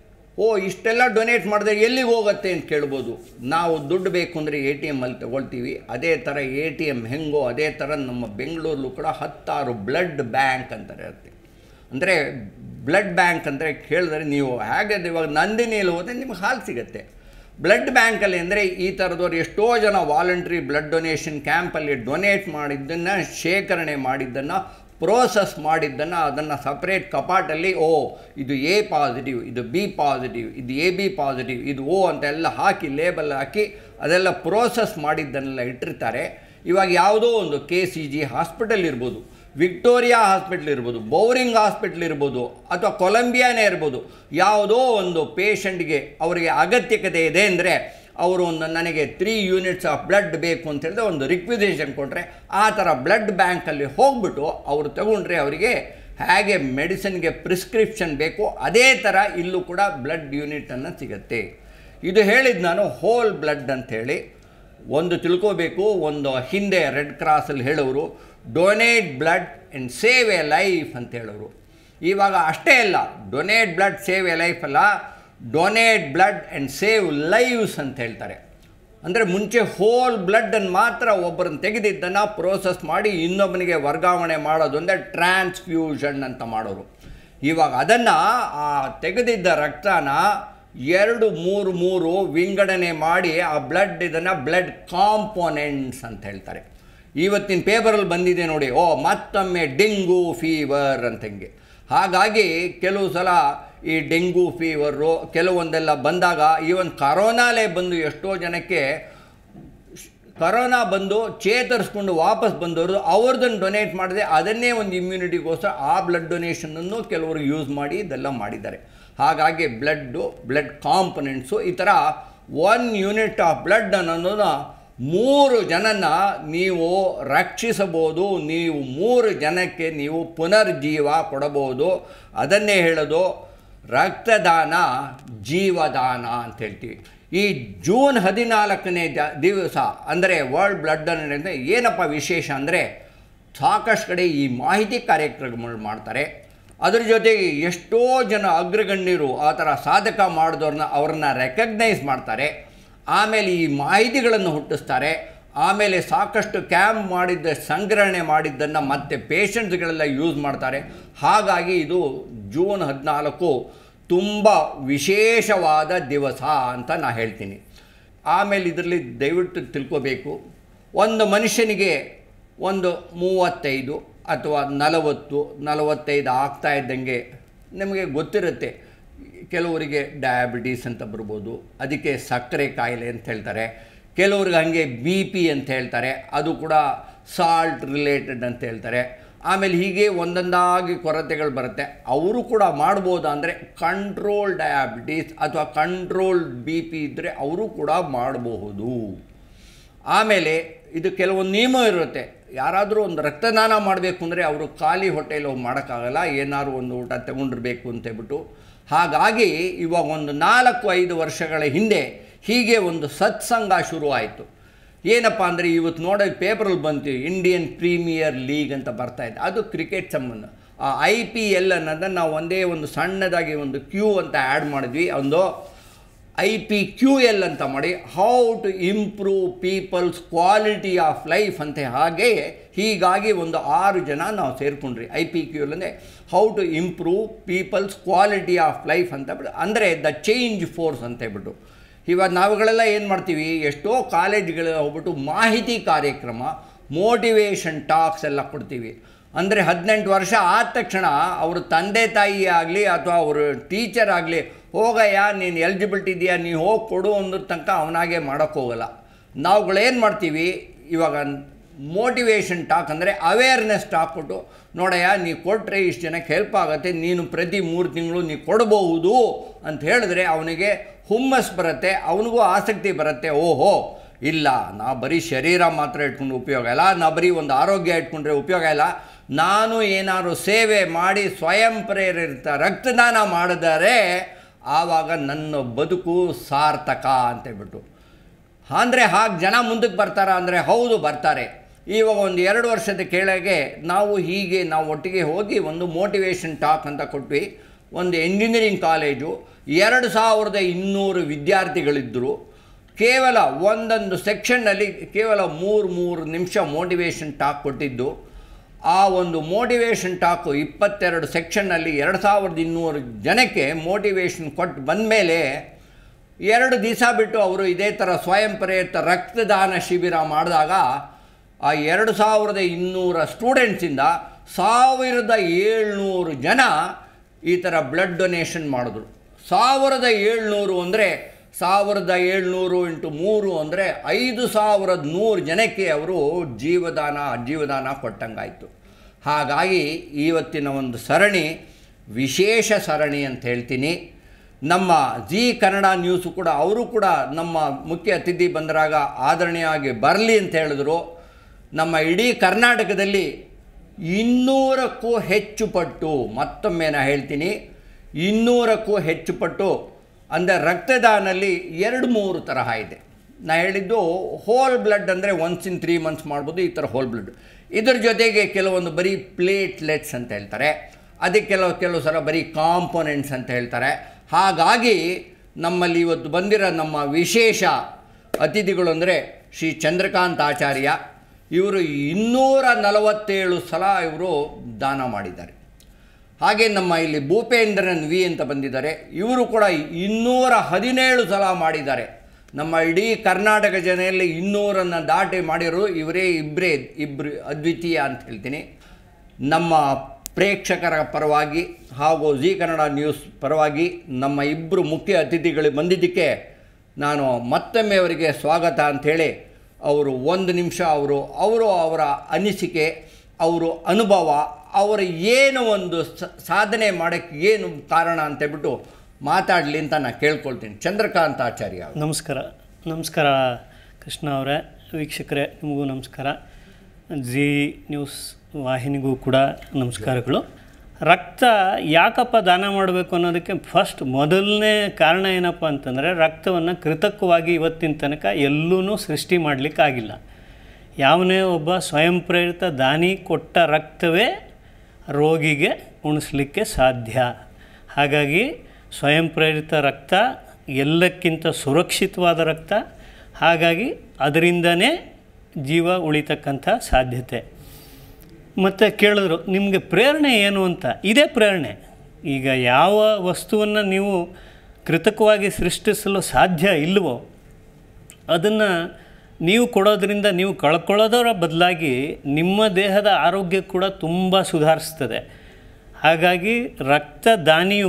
ಓ ಇಷ್ಟೆಲ್ಲ ಡೊನೇಟ್ ಮಾಡಿದ್ರೆ ಎಲ್ಲಿಗೆ ಹೋಗುತ್ತೆ ಅಂತ ಕೇಳ್ಬೋದು. ನಾವು ದುಡ್ಡು ಬೇಕು ಅಂದರೆ ಎ ಟಿ ಎಮ್ಮಲ್ಲಿ ತೊಗೊಳ್ತೀವಿ. ಅದೇ ಥರ ಎ ಟಿ ಎಮ್ ಹೆಂಗೋ ಅದೇ ಥರ ನಮ್ಮ ಬೆಂಗಳೂರಲ್ಲೂ ಕೂಡ ಹತ್ತಾರು ಬ್ಲಡ್ ಬ್ಯಾಂಕ್ ಅಂತಾರೆ ಇರುತ್ತೆ. ಅಂದರೆ ಬ್ಲಡ್ ಬ್ಯಾಂಕ್ ಅಂದರೆ ಕೇಳಿದ್ರೆ ನೀವು ಹೇಗೆ ಇವಾಗ ನಂದಿನಿಯಲ್ಲಿ ಹೋದರೆ ನಿಮ್ಗೆ ಹಾಲು ಸಿಗುತ್ತೆ. ಬ್ಲಡ್ ಬ್ಯಾಂಕಲ್ಲಿ ಅಂದರೆ ಈ ಥರದವ್ರು ಎಷ್ಟೋ ಜನ ವಾಲಂಟ್ರಿ ಬ್ಲಡ್ ಡೊನೇಷನ್ ಕ್ಯಾಂಪಲ್ಲಿ ಡೊನೇಟ್ ಮಾಡಿದ್ದನ್ನು, ಶೇಖರಣೆ ಮಾಡಿದ್ದನ್ನು, ಪ್ರೋಸೆಸ್ ಮಾಡಿದ್ದನ್ನು ಅದನ್ನು ಸಪ್ರೇಟ್ ಕಪಾಟಲ್ಲಿ ಓ ಇದು ಎ ಪಾಸಿಟಿವ್, ಇದು ಬಿ ಪಾಸಿಟಿವ್, ಇದು ಎ ಬಿ ಪಾಸಿಟಿವ್, ಇದು ಓ ಅಂತೆಲ್ಲ ಹಾಕಿ ಲೇಬಲ್ ಹಾಕಿ ಅದೆಲ್ಲ ಪ್ರೋಸೆಸ್ ಮಾಡಿದ್ದನ್ನೆಲ್ಲ ಇಟ್ಟಿರ್ತಾರೆ. ಇವಾಗ ಯಾವುದೋ ಒಂದು ಕೆ ಸಿ ಜಿ ಹಾಸ್ಪಿಟಲ್ ಇರ್ಬೋದು, ವಿಕ್ಟೋರಿಯಾ ಹಾಸ್ಪಿಟ್ಲ್ ಇರ್ಬೋದು, ಬೌರಿಂಗ್ ಹಾಸ್ಪಿಟ್ಲ್ ಇರ್ಬೋದು, ಅಥವಾ ಕೊಲಂಬಿಯಾನೇ ಇರ್ಬೋದು, ಯಾವುದೋ ಒಂದು ಪೇಷಂಟ್ಗೆ ಅವರಿಗೆ ಅಗತ್ಯತೆ ಇದೆ ಅಂದರೆ ಅವರು ಒಂದು ನನಗೆ ತ್ರೀ ಯೂನಿಟ್ಸ್ ಆಫ್ ಬ್ಲಡ್ ಬೇಕು ಅಂತ ಹೇಳಿದ್ರೆ ಒಂದು ರಿಕ್ವಿಸಿಷನ್ ಕೊಟ್ಟರೆ ಆ ಥರ ಬ್ಲಡ್ ಬ್ಯಾಂಕಲ್ಲಿ ಹೋಗ್ಬಿಟ್ಟು ಅವರು ತಗೊಂಡ್ರೆ ಅವರಿಗೆ ಹೇಗೆ ಮೆಡಿಸಿನ್ಗೆ ಪ್ರಿಸ್ಕ್ರಿಪ್ಷನ್ ಬೇಕು ಅದೇ ಥರ ಇಲ್ಲೂ ಕೂಡ ಬ್ಲಡ್ ಯೂನಿಟನ್ನು ಸಿಗುತ್ತೆ. ಇದು ಹೇಳಿದ್ದು ನಾನು ಹೋಲ್ ಬ್ಲಡ್ ಅಂಥೇಳಿ. ಒಂದು ತಿಳ್ಕೋಬೇಕು, ಒಂದು ಹಿಂದೆ ರೆಡ್ ಕ್ರಾಸಲ್ಲಿ ಹೇಳೋರು donate blood and save a life ಅಂತ ಹೇಳೋರು. ಇವಾಗ ಅಷ್ಟೇ ಅಲ್ಲ, donate blood save a life ಅಲ್ಲ, donate blood and save lives ಅಂತ ಹೇಳ್ತಾರೆ. ಅಂದರೆ ಮುಂಚೆ ಹೋಲ್ ಬ್ಲಡ್ಡನ್ನು ಮಾತ್ರ ಒಬ್ಬರನ್ನು ತೆಗೆದಿದ್ದನ್ನು ಪ್ರೋಸೆಸ್ ಮಾಡಿ ಇನ್ನೊಬ್ಬನಿಗೆ ವರ್ಗಾವಣೆ ಮಾಡೋದು ಅಂದರೆ ಟ್ರಾನ್ಸ್ಫ್ಯೂಷನ್ ಅಂತ ಮಾಡೋರು. ಇವಾಗ ಅದನ್ನು ಆ ತೆಗೆದಿದ್ದ ರಕ್ತನ ಎರಡು ಮೂರು ಮೂರು ವಿಂಗಡಣೆ ಮಾಡಿ ಆ ಬ್ಲಡ್ ಇದನ್ನು ಬ್ಲಡ್ ಕಾಂಪೋನೆಂಟ್ಸ್ ಅಂತ ಹೇಳ್ತಾರೆ. ಇವತ್ತಿನ ಪೇಪರಲ್ಲಿ ಬಂದಿದೆ ನೋಡಿ, ಓ ಮತ್ತೊಮ್ಮೆ ಡೆಂಗು ಫೀವರ್ ಅಂತಂಗೆ. ಹಾಗಾಗಿ ಕೆಲವು ಸಲ ಈ ಡೆಂಗು ಫೀವರು ಕೆಲವೊಂದೆಲ್ಲ ಬಂದಾಗ ಈವನ್ ಕರೋನಾಲೇ ಬಂದು ಎಷ್ಟೋ ಜನಕ್ಕೆ ಕರೋನಾ ಬಂದು ಚೇತರಿಸ್ಕೊಂಡು ವಾಪಸ್ ಬಂದವರು ಅವ್ರದ್ದನ್ನು ಡೊನೇಟ್ ಮಾಡಿದೆ, ಅದನ್ನೇ ಒಂದು ಇಮ್ಯುನಿಟಿಗೋಸ್ಕರ ಆ ಬ್ಲಡ್ ಡೊನೇಷನನ್ನು ಕೆಲವರು ಯೂಸ್ ಮಾಡಿ ಇದೆಲ್ಲ ಮಾಡಿದ್ದಾರೆ. ಹಾಗಾಗಿ ಬ್ಲಡ್ಡು, ಬ್ಲಡ್ ಕಾಂಪೊನೆಂಟ್ಸು ಈ ಥರ ಒನ್ ಯೂನಿಟ್ ಆಫ್ ಬ್ಲಡ್ ಅನ್ನೋದನ್ನು ಮೂರು ಜನನ ನೀವು ರಕ್ಷಿಸಬಹುದು, ನೀವು ಮೂರು ಜನಕ್ಕೆ ನೀವು ಪುನರ್ಜೀವ ಕೊಡಬಹುದು. ಅದನ್ನೇ ಹೇಳೋದು ರಕ್ತದಾನ ಜೀವದಾನ ಅಂತ ಹೇಳ್ತೀವಿ. ಈ ಜೂನ್ ಹದಿನಾಲ್ಕನೇ ದಿವಸ ಅಂದರೆ ವರ್ಲ್ಡ್ ಬ್ಲಡ್ ಡೊನೇಟ್ ಏನಪ್ಪ ವಿಶೇಷ ಅಂದರೆ ಸಾಕಷ್ಟು ಕಡೆ ಈ ಮಾಹಿತಿ ಕಾರ್ಯಕ್ರಮಗಳು ಮಾಡ್ತಾರೆ. ಅದ್ರ ಜೊತೆಗೆ ಎಷ್ಟೋ ಜನ ಅಗ್ರಗಣ್ಯರು ಆ ಥರ ಸಾಧಕ ಮಾಡಿದವ್ರನ್ನ ಅವ್ರನ್ನ ರೆಕಗ್ನೈಸ್ ಮಾಡ್ತಾರೆ. ಆಮೇಲೆ ಈ ಮಾಹಿತಿಗಳನ್ನು ಹುಟ್ಟಿಸ್ತಾರೆ. ಆಮೇಲೆ ಸಾಕಷ್ಟು ಕ್ಯಾಂಪ್ ಮಾಡಿದ್ದ ಸಂಗ್ರಹಣೆ ಮಾಡಿದ್ದನ್ನು ಮತ್ತೆ ಪೇಷಂಟ್ಸ್ಗಳೆಲ್ಲ ಯೂಸ್ ಮಾಡ್ತಾರೆ. ಹಾಗಾಗಿ ಇದು ಜೂನ್ ಹದಿನಾಲ್ಕು ತುಂಬ ವಿಶೇಷವಾದ ದಿವಸ ಅಂತ ನಾನು ಹೇಳ್ತೀನಿ. ಆಮೇಲೆ ಇದರಲ್ಲಿ ದಯವಿಟ್ಟು ತಿಳ್ಕೋಬೇಕು, ಒಂದು ಮನುಷ್ಯನಿಗೆ ಒಂದು ಮೂವತ್ತೈದು ಅಥವಾ ನಲವತ್ತು ನಲವತ್ತೈದು ಆಗ್ತಾ ಇದ್ದಂಗೆ ನಿಮಗೆ ಗೊತ್ತಿರುತ್ತೆ, ಕೆಲವರಿಗೆ ಡಯಾಬಿಟೀಸ್ ಅಂತ ಬರ್ಬೋದು, ಅದಕ್ಕೆ ಸಕ್ಕರೆ ಕಾಯಿಲೆ ಅಂತ ಹೇಳ್ತಾರೆ. ಕೆಲವ್ರಿಗೆ ಹಾಗೆ ಬಿ ಪಿ ಅಂತ ಹೇಳ್ತಾರೆ, ಅದು ಕೂಡ ಸಾಲ್ಟ್ ರಿಲೇಟೆಡ್ ಅಂತ ಹೇಳ್ತಾರೆ. ಆಮೇಲೆ ಹೀಗೆ ಒಂದೊಂದಾಗಿ ಕೊರತೆಗಳು ಬರುತ್ತೆ. ಅವರು ಕೂಡ ಮಾಡ್ಬೋದಾ ಅಂದರೆ ಕಂಟ್ರೋಲ್ ಡಯಾಬಿಟೀಸ್ ಅಥವಾ ಕಂಟ್ರೋಲ್ಡ್ ಬಿ ಪಿ ಇದ್ದರೆ ಅವರು ಕೂಡ ಮಾಡಬಹುದು. ಆಮೇಲೆ ಇದು ಕೆಲವೊಂದು ನಿಯಮ ಇರುತ್ತೆ. ಯಾರಾದರೂ ಒಂದು ರಕ್ತದಾನ ಮಾಡಬೇಕು ಅಂದರೆ ಅವರು ಖಾಲಿ ಹೊಟ್ಟೆಯಲ್ಲಿ ಹೋಗಿ ಮಾಡೋಕ್ಕಾಗಲ್ಲ, ಏನಾದ್ರು ಒಂದು ಊಟ ತಗೊಂಡಿರಬೇಕು ಅಂತೇಳ್ಬಿಟ್ಟು. ಹಾಗಾಗಿ ಇವಾಗ ಒಂದು ನಾಲ್ಕು ಐದು ವರ್ಷಗಳ ಹಿಂದೆ ಹೀಗೆ ಒಂದು ಸತ್ಸಂಗ ಶುರುವಾಯಿತು. ಏನಪ್ಪ ಅಂದರೆ ಇವತ್ತು ನೋಡೋ ಪೇಪರಲ್ಲಿ ಬಂತು, ಇಂಡಿಯನ್ ಪ್ರೀಮಿಯರ್ ಲೀಗ್ ಅಂತ ಬರ್ತಾಯಿದೆ, ಅದು ಕ್ರಿಕೆಟ್ ಸಂಬಂಧ. ಆ ಐ ಪಿ ಎಲ್ ಅನ್ನೋದನ್ನು ನಾವು ಒಂದೇ ಒಂದು ಸಣ್ಣದಾಗಿ ಒಂದು ಕ್ಯೂ ಅಂತ ಆ್ಯಡ್ ಮಾಡಿದ್ವಿ. ಒಂದು ಐ ಪಿ ಕ್ಯೂ ಎಲ್ ಅಂತ ಮಾಡಿ, how to improve people's quality of life ಅಂತ. ಹಾಗೆ ಹೀಗಾಗಿ ಒಂದು ಆರು ಜನ ನಾವು ಸೇರಿಕೊಂಡ್ರಿ. ಐ ಪಿ ಕ್ಯೂ ಎಲ್ ಅಂದರೆ how to improve people's quality of life ಅಂತ ಬಿಟ್ಟು, ಅಂದರೆ ದ ಚೇಂಜ್ ಫೋರ್ಸ್ ಅಂತ ಹೇಳ್ಬಿಟ್ಟು. ಇವಾಗ ನಾವುಗಳೆಲ್ಲ ಏನು ಮಾಡ್ತೀವಿ, ಎಷ್ಟೋ ಕಾಲೇಜ್ಗಳೆಲ್ಲ ಹೋಗ್ಬಿಟ್ಟು ಮಾಹಿತಿ ಕಾರ್ಯಕ್ರಮ, ಮೋಟಿವೇಶನ್ ಟಾಕ್ಸ್ ಎಲ್ಲ ಕೊಡ್ತೀವಿ. ಅಂದರೆ ಹದಿನೆಂಟು ವರ್ಷ ಆದ ತಕ್ಷಣ ಅವರು ತಂದೆ ತಾಯಿ ಆಗಲಿ ಅಥವಾ ಅವರು ಟೀಚರ್ ಆಗಲಿ, ಹೋಗಯ್ಯ ನೀನು ಎಲಿಜಿಬಿಲಿಟಿ ಇದೆಯಾ ನೀವು ಹೋಗಿ ಕೊಡು ಅಂದ್ರ ತನಕ ಅವನಾಗೆ ಮಾಡೋಕ್ಕೋಗಲ್ಲ. ನಾವುಗಳೇನು ಮಾಡ್ತೀವಿ ಇವಾಗ, ಮೋಟಿವೇಶನ್ ಟಾಕ್ ಅಂದರೆ ಅವೇರ್ನೆಸ್ ಟಾಕ್ ಕೊಟ್ಟು, ನೋಡಯ್ಯ ನೀವು ಕೊಟ್ಟರೆ ಇಷ್ಟು ಜನಕ್ಕೆ ಹೆಲ್ಪ್ ಆಗುತ್ತೆ, ನೀನು ಪ್ರತಿ ಮೂರು ತಿಂಗಳು ನೀವು ಕೊಡಬಹುದು ಅಂತ ಹೇಳಿದ್ರೆ ಅವನಿಗೆ ಹುಮ್ಮಸ್ ಬರುತ್ತೆ, ಅವನಿಗೂ ಆಸಕ್ತಿ ಬರುತ್ತೆ. ಓಹೋ ಇಲ್ಲ, ನಾ ಬರೀ ಶರೀರ ಮಾತ್ರ ಇಟ್ಕೊಂಡು ಉಪಯೋಗ ಇಲ್ಲ, ನಾ ಬರೀ ಒಂದು ಆರೋಗ್ಯ ಇಟ್ಕೊಂಡ್ರೆ ಉಪಯೋಗ ಇಲ್ಲ, ನಾನು ಏನಾದ್ರು ಸೇವೆ ಮಾಡಿ ಸ್ವಯಂ ಪ್ರೇರಿತ ರಕ್ತದಾನ ಮಾಡಿದರೆ ಆವಾಗ ನನ್ನ ಬದುಕು ಸಾರ್ಥಕ ಅಂತೇಳ್ಬಿಟ್ಟು. ಅಂದರೆ ಹಾಗೆ ಜನ ಮುಂದಕ್ಕೆ ಬರ್ತಾರ ಅಂದರೆ ಹೌದು ಬರ್ತಾರೆ. ಇವಾಗ ಒಂದು ಎರಡು ವರ್ಷದ ಕೆಳಗೆ ನಾವು ಹೀಗೆ ನಾವು ಒಟ್ಟಿಗೆ ಹೋಗಿ ಒಂದು ಮೋಟಿವೇಶನ್ ಟಾಕ್ ಅಂತ ಕೊಟ್ವಿ. ಒಂದು ಎಂಜಿನಿಯರಿಂಗ್ ಕಾಲೇಜು, ಎರಡು ಸಾವಿರದ ಇನ್ನೂರು ವಿದ್ಯಾರ್ಥಿಗಳಿದ್ದರು. ಕೇವಲ ಒಂದೊಂದು ಸೆಕ್ಷನ್ನಲ್ಲಿ ಕೇವಲ ಮೂರು ಮೂರು ನಿಮಿಷ ಮೋಟಿವೇಶನ್ ಟಾಕ್ ಕೊಟ್ಟಿದ್ದು. ಆ ಒಂದು ಮೋಟಿವೇಶನ್ ಟಾಕು ಇಪ್ಪತ್ತೆರಡು ಸೆಕ್ಷನ್ನಲ್ಲಿ ಎರಡು ಸಾವಿರದ ಇನ್ನೂರು ಜನಕ್ಕೆ ಮೋಟಿವೇಶನ್ ಕೊಟ್ಟು ಬಂದಮೇಲೆ ಎರಡು ದಿವಸ ಬಿಟ್ಟು ಅವರು ಇದೇ ಥರ ಸ್ವಯಂ ಪ್ರೇರಿತ ರಕ್ತದಾನ ಶಿಬಿರ ಮಾಡಿದಾಗ ಆ ಎರಡು ಸಾವಿರದ ಇನ್ನೂರ ಸ್ಟೂಡೆಂಟ್ಸಿಂದ ಸಾವಿರದ ಏಳ್ನೂರು ಜನ ಈ ಥರ ಬ್ಲಡ್ ಡೊನೇಷನ್ ಮಾಡಿದ್ರು. ಸಾವಿರದ ಏಳ್ನೂರು ಅಂದರೆ ಸಾವಿರದ ಏಳ್ನೂರು ಇಂಟು ಮೂರು ಅಂದರೆ ಐದು ಸಾವಿರದ ನೂರು ಜನಕ್ಕೆ ಅವರು ಜೀವದಾನ ಜೀವದಾನ ಕೊಟ್ಟಂಗಾಯಿತು. ಹಾಗಾಗಿ ಇವತ್ತಿನ ಒಂದು ಸರಣಿ ವಿಶೇಷ ಸರಣಿ ಅಂತ ಹೇಳ್ತೀನಿ. ನಮ್ಮ ಜೀ ಕನ್ನಡ ನ್ಯೂಸು ಕೂಡ ಅವರು ಕೂಡ ನಮ್ಮ ಮುಖ್ಯ ಅತಿಥಿ ಬಂದಾಗ ಆದರಣೀಯವಾಗಿ ಬರಲಿ ಅಂತ ಹೇಳಿದ್ರು. ನಮ್ಮ ಇಡೀ ಕರ್ನಾಟಕದಲ್ಲಿ ಇನ್ನೂರಕ್ಕೂ ಹೆಚ್ಚು ಪಟ್ಟು, ಮತ್ತೊಮ್ಮೆ ನಾನು ಹೇಳ್ತೀನಿ ಇನ್ನೂರಕ್ಕೂ ಹೆಚ್ಚು ಪಟ್ಟು, ಅಂದರೆ ರಕ್ತದಾನಲ್ಲಿ ಎರಡು ಮೂರು ತರಹ ಇದೆ. ನಾನು ಹೇಳಿದ್ದು ಹೋಲ್ ಬ್ಲಡ್ ಅಂದರೆ ಒನ್ಸ್ ಇನ್ ತ್ರೀ ಮಂತ್ಸ್ ಮಾಡ್ಬೋದು, ಈ ಥರ ಹೋಲ್ ಬ್ಲಡ್. ಇದ್ರ ಜೊತೆಗೆ ಕೆಲವೊಂದು ಬರೀ ಪ್ಲೇಟ್ಲೆಟ್ಸ್ ಅಂತ ಹೇಳ್ತಾರೆ, ಅದಕ್ಕೆ ಕೆಲವು ಕೆಲವು ಸಲ ಬರೀ ಕಾಂಪೊನೆಂಟ್ಸ್ ಅಂತ ಹೇಳ್ತಾರೆ. ಹಾಗಾಗಿ ನಮ್ಮಲ್ಲಿ ಇವತ್ತು ಬಂದಿರೋ ನಮ್ಮ ವಿಶೇಷ ಅತಿಥಿಗಳು ಅಂದರೆ ಶ್ರೀ ಚಂದ್ರಕಾಂತ್ ಆಚಾರ್ಯ. ಇವರು ಇನ್ನೂರ ನಲವತ್ತೇಳು ಸಲ ಇವರು ದಾನ ಮಾಡಿದ್ದಾರೆ. ಹಾಗೆ ನಮ್ಮ ಇಲ್ಲಿ ಭೂಪೇಂದ್ರನ್ ವಿ ಅಂತ ಬಂದಿದ್ದಾರೆ, ಇವರು ಕೂಡ ಇನ್ನೂರ ಹದಿನೇಳು ಸಲ ಮಾಡಿದ್ದಾರೆ. ನಮ್ಮ ಇಡೀ ಕರ್ನಾಟಕ ಜನರಲ್ಲಿ ಇನ್ನೂರನ್ನು ದಾಟಿ ಮಾಡಿರೋ ಇವರೇ ಇಬ್ಬರೇ ಇಬ್ಬರು ಅದ್ವಿತೀಯ ಅಂತ ಹೇಳ್ತೀನಿ. ನಮ್ಮ ಪ್ರೇಕ್ಷಕರ ಪರವಾಗಿ ಹಾಗೂ ಜೀ ಕನ್ನಡ ನ್ಯೂಸ್ ಪರವಾಗಿ ನಮ್ಮ ಇಬ್ಬರು ಮುಖ್ಯ ಅತಿಥಿಗಳು ಬಂದಿದ್ದಕ್ಕೆ ನಾನು ಮತ್ತೊಮ್ಮೆ ಅವರಿಗೆ ಸ್ವಾಗತ ಅಂಥೇಳಿ, ಅವರು ಒಂದು ನಿಮಿಷ ಅವರು ಅವರು ಅವರ ಅನಿಸಿಕೆ, ಅವರು ಅನುಭವ, ಅವರು ಏನು ಒಂದು ಸಾಧನೆ ಮಾಡೋಕ್ಕೆ ಏನು ಕಾರಣ ಅಂತೇಳ್ಬಿಟ್ಟು ಮಾತಾಡಲಿ ಅಂತ ನಾನು ಕೇಳ್ಕೊಳ್ತೀನಿ. ಚಂದ್ರಕಾಂತ್ ಆಚಾರ್ಯ. ನಮಸ್ಕಾರ. ನಮಸ್ಕಾರ ಕೃಷ್ಣ ಅವರೇ, ವೀಕ್ಷಕರೇ ನಿಮಗೂ ನಮಸ್ಕಾರ. ಜೀ ನ್ಯೂಸ್ ವಾಹಿನಿಗೂ ಕೂಡ ನಮಸ್ಕಾರಗಳು. ರಕ್ತ ಯಾಕಪ್ಪ ದಾನ ಮಾಡಬೇಕು ಅನ್ನೋದಕ್ಕೆ ಫಸ್ಟ್ ಮೊದಲನೇ ಕಾರಣ ಏನಪ್ಪ ಅಂತಂದರೆ, ರಕ್ತವನ್ನು ಕೃತಕವಾಗಿ ಇವತ್ತಿನ ತನಕ ಎಲ್ಲೂ ಸೃಷ್ಟಿ ಮಾಡಲಿಕ್ಕಾಗಿಲ್ಲ. ಯಾವನೇ ಒಬ್ಬ ಸ್ವಯಂ ಪ್ರೇರಿತ ದಾನಿ ಕೊಟ್ಟ ರಕ್ತವೇ ರೋಗಿಗೆ ಉಣಿಸ್ಲಿಕ್ಕೆ ಸಾಧ್ಯ. ಹಾಗಾಗಿ ಸ್ವಯಂ ಪ್ರೇರಿತ ರಕ್ತ ಎಲ್ಲಕ್ಕಿಂತ ಸುರಕ್ಷಿತವಾದ ರಕ್ತ. ಹಾಗಾಗಿ ಅದರಿಂದನೇ ಜೀವ ಉಳಿತಕ್ಕಂಥ ಸಾಧ್ಯತೆ. ಮತ್ತು ಕೇಳಿದ್ರು ನಿಮಗೆ ಪ್ರೇರಣೆ ಏನು ಅಂತ. ಇದೇ ಪ್ರೇರಣೆ. ಈಗ ಯಾವ ವಸ್ತುವನ್ನು ನೀವು ಕೃತಕವಾಗಿ ಸೃಷ್ಟಿಸಲು ಸಾಧ್ಯ ಇಲ್ಲವೋ ಅದನ್ನು ನೀವು ಕೊಡೋದ್ರಿಂದ ನೀವು ಕಳ್ಕೊಳ್ಳೋದರ ಬದಲಾಗಿ ನಿಮ್ಮ ದೇಹದ ಆರೋಗ್ಯ ಕೂಡ ತುಂಬ ಸುಧಾರಿಸ್ತದೆ. ಹಾಗಾಗಿ ರಕ್ತದಾನಿಯು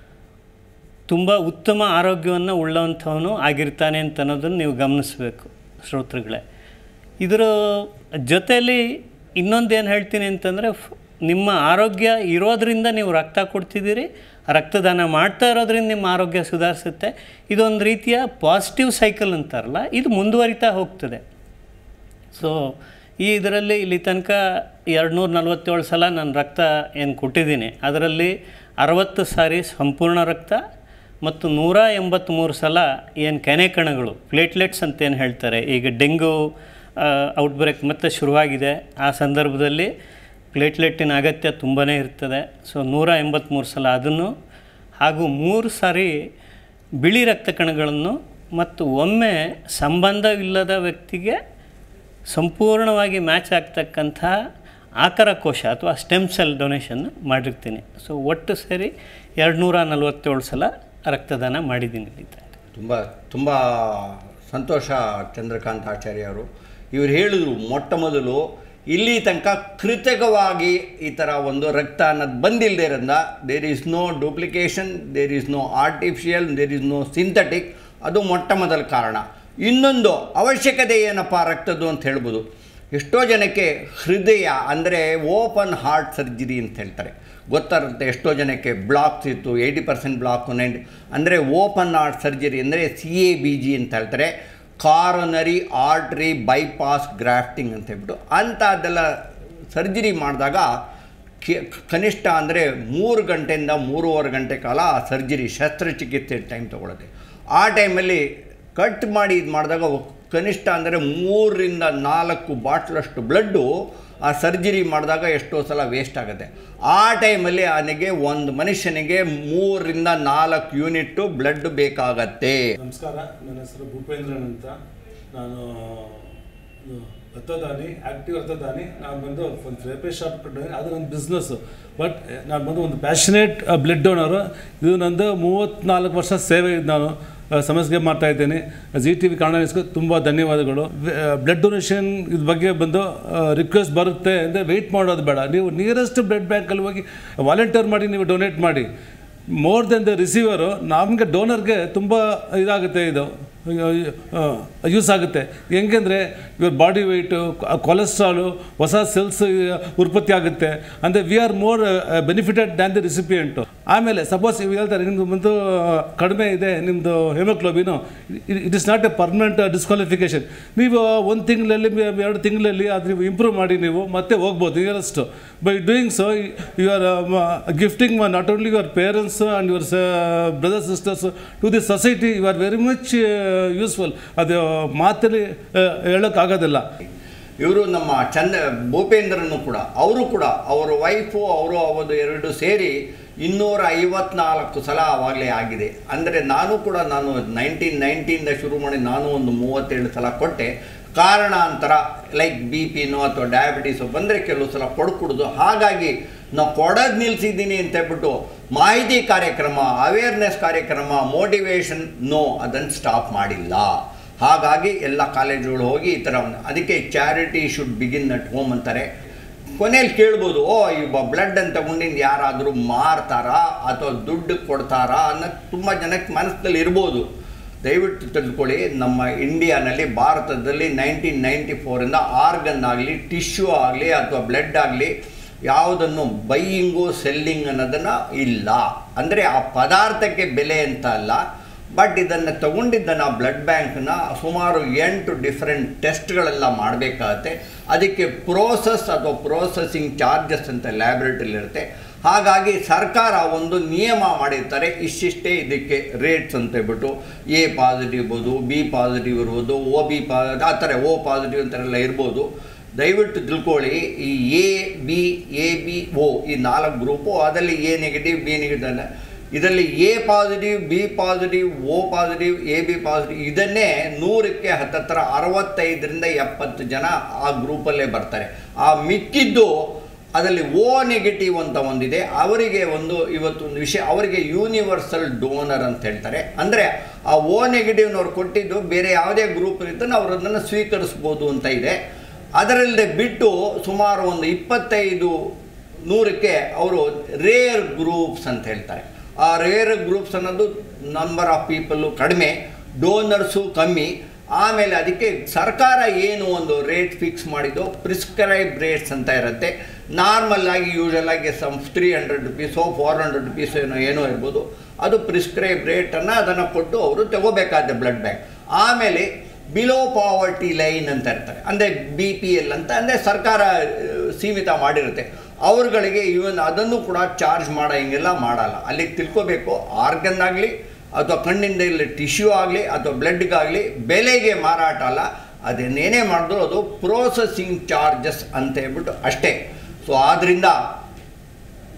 ತುಂಬ ಉತ್ತಮ ಆರೋಗ್ಯವನ್ನು ಉಳ್ಳಂಥವನು ಆಗಿರ್ತಾನೆ ಅಂತ ಅನ್ನೋದನ್ನು ನೀವು ಗಮನಿಸಬೇಕು ಶ್ರೋತೃಗಳೇ. ಇದರ ಜೊತೆಯಲ್ಲಿ ಇನ್ನೊಂದೇನು ಹೇಳ್ತೀನಿ ಅಂತಂದರೆ, ನಿಮ್ಮ ಆರೋಗ್ಯ ಇರೋದರಿಂದ ನೀವು ರಕ್ತ ಕೊಡ್ತಿದ್ದೀರಿ, ರಕ್ತದಾನ ಮಾಡ್ತಾ ಇರೋದ್ರಿಂದ ನಿಮ್ಮ ಆರೋಗ್ಯ ಸುಧಾರಿಸುತ್ತೆ. ಇದೊಂದು ರೀತಿಯ ಪಾಸಿಟಿವ್ ಸೈಕಲ್ ಅಂತಾರಲ್ಲ, ಇದು ಮುಂದುವರಿತಾ ಹೋಗ್ತದೆ. ಸೊ ಈ ಇದರಲ್ಲಿ ಇಲ್ಲಿ ತನಕ ಎರಡು ನೂರ ನಲ್ವತ್ತೇಳು ಸಲ ನಾನು ರಕ್ತ ಏನು ಕೊಟ್ಟಿದ್ದೀನಿ, ಅದರಲ್ಲಿ ಅರವತ್ತು ಸಾರಿ ಸಂಪೂರ್ಣ ರಕ್ತ ಮತ್ತು ನೂರ ಎಂಬತ್ತ್ಮೂರು ಸಲ ಏನು ಕೆನೆ ಕಣಗಳು, ಪ್ಲೇಟ್ಲೆಟ್ಸ್ ಅಂತೇನು ಹೇಳ್ತಾರೆ. ಈಗ ಡೆಂಗ್ಯೂ ಔಟ್ಬ್ರೇಕ್ ಮತ್ತೆ ಶುರುವಾಗಿದೆ, ಆ ಸಂದರ್ಭದಲ್ಲಿ ಪ್ಲೇಟ್ಲೆಟ್ಟಿನ ಅಗತ್ಯ ತುಂಬಾ ಇರ್ತದೆ. ಸೊ ನೂರ ಎಂಬತ್ತ್ಮೂರು ಸಲ ಅದನ್ನು, ಹಾಗೂ ಮೂರು ಸಾರಿ ಬಿಳಿ ರಕ್ತ ಕಣಗಳನ್ನು ಮತ್ತು ಒಮ್ಮೆ ಸಂಬಂಧವಿಲ್ಲದ ವ್ಯಕ್ತಿಗೆ ಸಂಪೂರ್ಣವಾಗಿ ಮ್ಯಾಚ್ ಆಗ್ತಕ್ಕಂಥ ಆಕರ ಕೋಶ ಅಥವಾ ಸ್ಟೆಮ್ ಸೆಲ್ ಡೊನೇಷನ್ ಮಾಡಿರ್ತೀನಿ. ಸೊ ಒಟ್ಟು ಸೇರಿ ಎರಡು ನೂರ ನಲವತ್ತೇಳು ಸಲ ರಕ್ತದಾನ ಮಾಡಿದ್ದೀನಿ. ತುಂಬ ತುಂಬ ಸಂತೋಷ ಚಂದ್ರಕಾಂತ್ ಆಚಾರ್ಯ ಅವರು. ಇವರು ಹೇಳಿದ್ರು ಮೊಟ್ಟ ಮೊದಲು ಇಲ್ಲಿ ತನಕ ಕೃತಕವಾಗಿ ಈ ಥರ ಒಂದು ರಕ್ತ ಅನ್ನೋದು ಬಂದಿಲ್ಲದೆ ಇರೋದ್ರಿಂದ there is no duplication, there is no artificial, there is no synthetic. ಅದು ಮೊಟ್ಟ ಮೊದಲ ಕಾರಣ. ಇನ್ನೊಂದು ಅವಶ್ಯಕತೆ ಏನಪ್ಪ ರಕ್ತದ್ದು ಅಂತ ಹೇಳ್ಬೋದು. ಎಷ್ಟೋ ಜನಕ್ಕೆ ಹೃದಯ ಅಂದರೆ ಓಪನ್ ಹಾರ್ಟ್ ಸರ್ಜರಿ ಅಂತ ಹೇಳ್ತಾರೆ, ಗೊತ್ತಿರುತ್ತೆ. ಎಷ್ಟೋ ಜನಕ್ಕೆ ಬ್ಲಾಕ್ಸ್ ಇತ್ತು, ಏಯ್ಟಿ ಪರ್ಸೆಂಟ್ ಬ್ಲಾಕ್ ನೈಂಟಿ ಅಂದರೆ ಓಪನ್ ಹಾರ್ಟ್ ಸರ್ಜರಿ ಅಂದರೆ ಸಿ ಎ ಬಿ ಜಿ ಅಂತ ಹೇಳ್ತಾರೆ, ಕಾರೊನರಿ ಆರ್ಟ್ರಿ ಬೈಪಾಸ್ ಗ್ರಾಫ್ಟಿಂಗ್ ಅಂತ ಹೇಳ್ಬಿಟ್ಟು. ಅಂಥದ್ದೆಲ್ಲ ಸರ್ಜರಿ ಮಾಡಿದಾಗ ಕನಿಷ್ಠ ಅಂದರೆ ಮೂರು ಗಂಟೆಯಿಂದ ಮೂರುವರೆ ಗಂಟೆ ಕಾಲ ಆ ಸರ್ಜರಿ ಶಸ್ತ್ರಚಿಕಿತ್ಸೆ ಟೈಮ್ ತೊಗೊಳುತ್ತೆ. ಆ ಟೈಮಲ್ಲಿ ಕಟ್ ಮಾಡಿ ಇದು ಮಾಡಿದಾಗ ಕನಿಷ್ಠ ಅಂದರೆ ಮೂರರಿಂದ ನಾಲ್ಕು ಬಾಟ್ಲಷ್ಟು ಬ್ಲಡ್ಡು ಆ ಸರ್ಜರಿ ಮಾಡಿದಾಗ ಎಷ್ಟೋ ಸಲ ವೇಸ್ಟ್ ಆಗುತ್ತೆ. ಆ ಟೈಮಲ್ಲಿ ಅವನಿಗೆ ಒಂದು ಮನುಷ್ಯನಿಗೆ ಮೂರರಿಂದ ನಾಲ್ಕು ಯೂನಿಟ್ಟು ಬ್ಲಡ್ ಬೇಕಾಗತ್ತೆ. ನಮಸ್ಕಾರ, ನನ್ನ ಹೆಸರು ಭೂಪೇಂದ್ರನ್ ಅಂತ. ನಾನು ರಕ್ತದಾನಿ, ಆ್ಯಕ್ಟಿವ್ ರಕ್ತದಾನಿ. ನಾನು ಬಂದು ಒಂದು ಥೆರಪಿ ಶಾಪ್ ಕಟ್ಟಿದ್ದೀನಿ, ಅದು ನನ್ನ ಬಿಸ್ನೆಸ್ಸು. ಬಟ್ ನಾನು ಬಂದು ಒಂದು ಪ್ಯಾಷನೇಟ್ ಬ್ಲಡ್ ಡೋನರು. ಇದು ನಂದು ಮೂವತ್ತ್ನಾಲ್ಕು ವರ್ಷ ಸೇವೆ ಇದು ನಾನು ಸಮಸ್ಯೆ ಮಾಡ್ತಾಯಿದ್ದೀನಿ. ಜಿ ಟಿ ವಿ ಕನ್ನಡ ನ್ಯೂಸ್ಗೆ ತುಂಬ ಧನ್ಯವಾದಗಳು. ಬ್ಲಡ್ ಡೊನೇಷನ್ ಇದ್ರ ಬಗ್ಗೆ ಬಂದು ರಿಕ್ವೆಸ್ಟ್ ಬರುತ್ತೆ ಅಂದರೆ ವೆಯ್ಟ್ ಮಾಡೋದು ಬೇಡ. ನೀವು ನಿಯರೆಸ್ಟ್ ಬ್ಲಡ್ ಬ್ಯಾಂಕಲ್ಲಿ ಹೋಗಿ ವಾಲಂಟಿಯರ್ ಮಾಡಿ ನೀವು ಡೊನೇಟ್ ಮಾಡಿ. ಮೋರ್ ದೆನ್ ದ ರಿಸೀವರು ನಮಗೆ ಡೋನರ್ಗೆ ತುಂಬ ಇದಾಗುತ್ತೆ, ಇದು ಯೂಸ್ ಆಗುತ್ತೆ. ಹೆಂಗೆಂದರೆ ಇವ್ರ ಬಾಡಿ ವೆಯ್ಟು, ಕೊಲೆಸ್ಟ್ರಾಲು, ಹೊಸ ಸೆಲ್ಸ್ ಉತ್ಪತ್ತಿ ಆಗುತ್ತೆ. ಅಂದರೆ we are more benefited than the recipient. ಆಮೇಲೆ ಸಪೋಸ್ ಇವು ಹೇಳ್ತಾರೆ ನಿಮ್ಮದು ಒಂದು ಕಡಿಮೆ ಇದೆ ನಿಮ್ಮದು haemoglobin, it is not a permanent disqualification. ನೀವು ಒಂದು ತಿಂಗಳಲ್ಲಿ ಎರಡು ತಿಂಗಳಲ್ಲಿ ಅದು ನೀವು ಇಂಪ್ರೂವ್ ಮಾಡಿ ನೀವು ಮತ್ತೆ ಹೋಗ್ಬೋದು nearest. By doing so you are gifting not only your parents and your brothers sisters to the society. You are very much useful. ಅದು ಮಾತಲ್ಲಿ ಹೇಳೋಕ್ಕಾಗೋದಿಲ್ಲ. ಇವರು ನಮ್ಮ ಚಂದ ಭೂಪೇಂದ್ರನು ಕೂಡ, ಅವರು ಕೂಡ ಅವರ ವೈಫು ಅವರು ಅವರು ಎರಡು ಸೇರಿ ಇನ್ನೂರ ಐವತ್ನಾಲ್ಕು ಸಲ ಆವಾಗಲೇ ಆಗಿದೆ. ಅಂದರೆ ನಾನು ಕೂಡ ನಾನು ನೈನ್ಟೀನ್ ನೈಂಟಿಯಿಂದ ಶುರು ಮಾಡಿ ನಾನು ಒಂದು ಮೂವತ್ತೇಳು ಸಲ ಕೊಟ್ಟೆ. ಕಾರಣಾಂತರ ಲೈಕ್ ಬಿ ಪಿನೋ ಅಥವಾ ಡಯಾಬಿಟೀಸು ಬಂದರೆ ಕೆಲವು ಸಲ ಕೊಡ್ಕೊಡೋದು. ಹಾಗಾಗಿ ನಾವು ಕೊಡೋದು ನಿಲ್ಲಿಸಿದ್ದೀನಿ ಅಂತ ಹೇಳ್ಬಿಟ್ಟು ಮಾಹಿತಿ ಕಾರ್ಯಕ್ರಮ, ಅವೇರ್ನೆಸ್ ಕಾರ್ಯಕ್ರಮ, ಮೋಟಿವೇಶನ್ ನೋ ಅದನ್ನು ಸ್ಟಾಪ್ ಮಾಡಿಲ್ಲ. ಹಾಗಾಗಿ ಎಲ್ಲ ಕಾಲೇಜುಗಳು ಹೋಗಿ ಈ ಥರ ಅದಕ್ಕೆ charity should begin at home ಅಂತಾರೆ. ಕೊನೆಯಲ್ಲಿ ಕೇಳ್ಬೋದು, ಓ ಇವ ಬ್ಲಡ್ ಅಂತ ತಗೊಂಡಿದ್ದು ಯಾರಾದರೂ ಮಾರ್ತಾರಾ ಅಥವಾ ದುಡ್ಡು ಕೊಡ್ತಾರಾ ಅನ್ನೋದು ತುಂಬ ಜನಕ್ಕೆ ಮನಸ್ಸಲ್ಲಿ ಇರ್ಬೋದು. ದಯವಿಟ್ಟು ತಿಳ್ಕೊಳ್ಳಿ, ನಮ್ಮ ಇಂಡಿಯಾನಲ್ಲಿ ಭಾರತದಲ್ಲಿ ನೈನ್ಟೀನ್ ನೈಂಟಿ ಫೋರಿಂದ ಆರ್ಗನ್ ಆಗಲಿ, ಟಿಶ್ಯೂ ಆಗಲಿ ಅಥವಾ ಬ್ಲಡ್ ಆಗಲಿ ಯಾವುದನ್ನು ಬೈಯಿಂಗು ಸೆಲ್ಲಿಂಗ್ ಅನ್ನೋದನ್ನು ಇಲ್ಲ. ಅಂದರೆ ಆ ಪದಾರ್ಥಕ್ಕೆ ಬೆಲೆ ಅಂತ ಅಲ್ಲ, ಬಟ್ ಇದನ್ನು ತಗೊಂಡಿದ್ದನ್ನು ಬ್ಲಡ್ ಬ್ಯಾಂಕ್ನ ಸುಮಾರು ಎಂಟು ಡಿಫ್ರೆಂಟ್ ಟೆಸ್ಟ್ಗಳೆಲ್ಲ ಮಾಡಬೇಕಾಗತ್ತೆ. ಅದಕ್ಕೆ ಪ್ರೋಸೆಸ್ ಅಥವಾ ಪ್ರೋಸೆಸಿಂಗ್ ಚಾರ್ಜಸ್ ಅಂತ ಲ್ಯಾಬ್ರೇಟರಿಲಿರುತ್ತೆ. ಹಾಗಾಗಿ ಸರ್ಕಾರ ಒಂದು ನಿಯಮ ಮಾಡಿರ್ತಾರೆ, ಇಷ್ಟಿಷ್ಟೇ ಇದಕ್ಕೆ ರೇಟ್ಸ್ ಅಂತ ಹೇಳ್ಬಿಟ್ಟು. ಎ ಪಾಸಿಟಿವ್ ಇರ್ಬೋದು, ಬಿ ಪಾಸಿಟಿವ್ ಇರ್ಬೋದು, ಒ ಬಿ ಪಾ ಆ ಥರ ಓ ಪಾಸಿಟಿವ್ ಅಂತಾರೆಲ್ಲ ಇರ್ಬೋದು. ದಯವಿಟ್ಟು ತಿಳ್ಕೊಳ್ಳಿ, ಈ A B A B O ಈ ನಾಲ್ಕು ಗ್ರೂಪು, ಅದರಲ್ಲಿ ಎ ನೆಗೆಟಿವ್ ಬಿ ನೆಗೆಟಿವ್, ಇದರಲ್ಲಿ A positive, B positive, O positive, A B positive, ಇದನ್ನೇ ನೂರಕ್ಕೆ ಹತ್ತತ್ರ ಅರವತ್ತೈದರಿಂದ ಎಪ್ಪತ್ತು ಜನ ಆ ಗ್ರೂಪಲ್ಲೇ ಬರ್ತಾರೆ. ಆ ಮಿಕ್ಕಿದ್ದು ಅದರಲ್ಲಿ ಓ ನೆಗೆಟಿವ್ ಅಂತ ಒಂದಿದೆ, ಅವರಿಗೆ ಒಂದು ಇವತ್ತೊಂದು ವಿಷಯ, ಅವರಿಗೆ ಯೂನಿವರ್ಸಲ್ ಡೋನರ್ ಅಂತ ಹೇಳ್ತಾರೆ. ಅಂದರೆ ಆ ಓ ನೆಗೆಟಿವ್ನವ್ರು ಕೊಟ್ಟಿದ್ದು ಬೇರೆ ಯಾವುದೇ ಗ್ರೂಪ್ ಇರ್ತಾನೆ ಅವರು ಅದನ್ನು ಸ್ವೀಕರಿಸ್ಬೋದು ಅಂತ ಇದೆ. ಅದರಲ್ಲದೆ ಬಿಟ್ಟು ಸುಮಾರು ಒಂದು ಇಪ್ಪತ್ತೈದು ನೂರಕ್ಕೆ ಅವರು ರೇರ್ ಗ್ರೂಪ್ಸ್ ಅಂತ ಹೇಳ್ತಾರೆ. ಆ ರೇರ್ ಗ್ರೂಪ್ಸ್ ಅನ್ನೋದು ನಂಬರ್ ಆಫ್ ಪೀಪಲ್ಲು ಕಡಿಮೆ, ಡೋನರ್ಸು ಕಮ್ಮಿ. ಆಮೇಲೆ ಅದಕ್ಕೆ ಸರ್ಕಾರ ಏನು ಒಂದು ರೇಟ್ ಫಿಕ್ಸ್ ಮಾಡಿದ್ದು ಪ್ರಿಸ್ಕ್ರೈಬ್ ರೇಟ್ಸ್ ಅಂತ ಇರುತ್ತೆ. ನಾರ್ಮಲ್ಲಾಗಿ ಯೂಶಲಾಗಿ ಸಮ್ ತ್ರೀ ಹಂಡ್ರೆಡ್ ರುಪೀಸೋ ಫೋರ್ ಹಂಡ್ರೆಡ್ ರುಪೀಸೋ ಏನೋ ಏನೋ ಇರ್ಬೋದು, ಅದು ಪ್ರಿಸ್ಕ್ರೈಬ್ ರೇಟನ್ನು ಅದನ್ನು ಕೊಟ್ಟು ಅವರು ತಗೋಬೇಕಾದ ಬ್ಲಡ್ ಬ್ಯಾಂಕ್. ಆಮೇಲೆ ಬಿಲೋ ಪಾವರ್ಟಿ ಲೈನ್ ಅಂತ ಇರ್ತಾರೆ, ಅಂದರೆ ಬಿ ಪಿ ಎಲ್ ಅಂತ, ಅಂದರೆ ಸರ್ಕಾರ ಸೀಮಿತ ಮಾಡಿರುತ್ತೆ. ಅವ್ರುಗಳಿಗೆ ಇವನ್ ಅದನ್ನು ಕೂಡ ಚಾರ್ಜ್ ಮಾಡೋ ಹಿಂಗೆಲ್ಲ ಮಾಡಲ್ಲ. ಅಲ್ಲಿಗೆ ತಿಳ್ಕೋಬೇಕು, ಆರ್ಗನ್ ಆಗಲಿ ಅಥವಾ ಕಣ್ಣಿಂದ ಇಲ್ಲಿ ಟಿಶ್ಯೂ ಆಗಲಿ ಅಥವಾ ಬ್ಲಡ್ಗಾಗಲಿ ಬೆಲೆಗೆ ಮಾರಾಟ ಅಲ್ಲ. ಅದನ್ನೇನೇ ಮಾಡಿದ್ರು ಅದು ಪ್ರೋಸೆಸಿಂಗ್ ಚಾರ್ಜಸ್ ಅಂತ ಹೇಳ್ಬಿಟ್ಟು ಅಷ್ಟೇ. ಸೊ ಆದ್ದರಿಂದ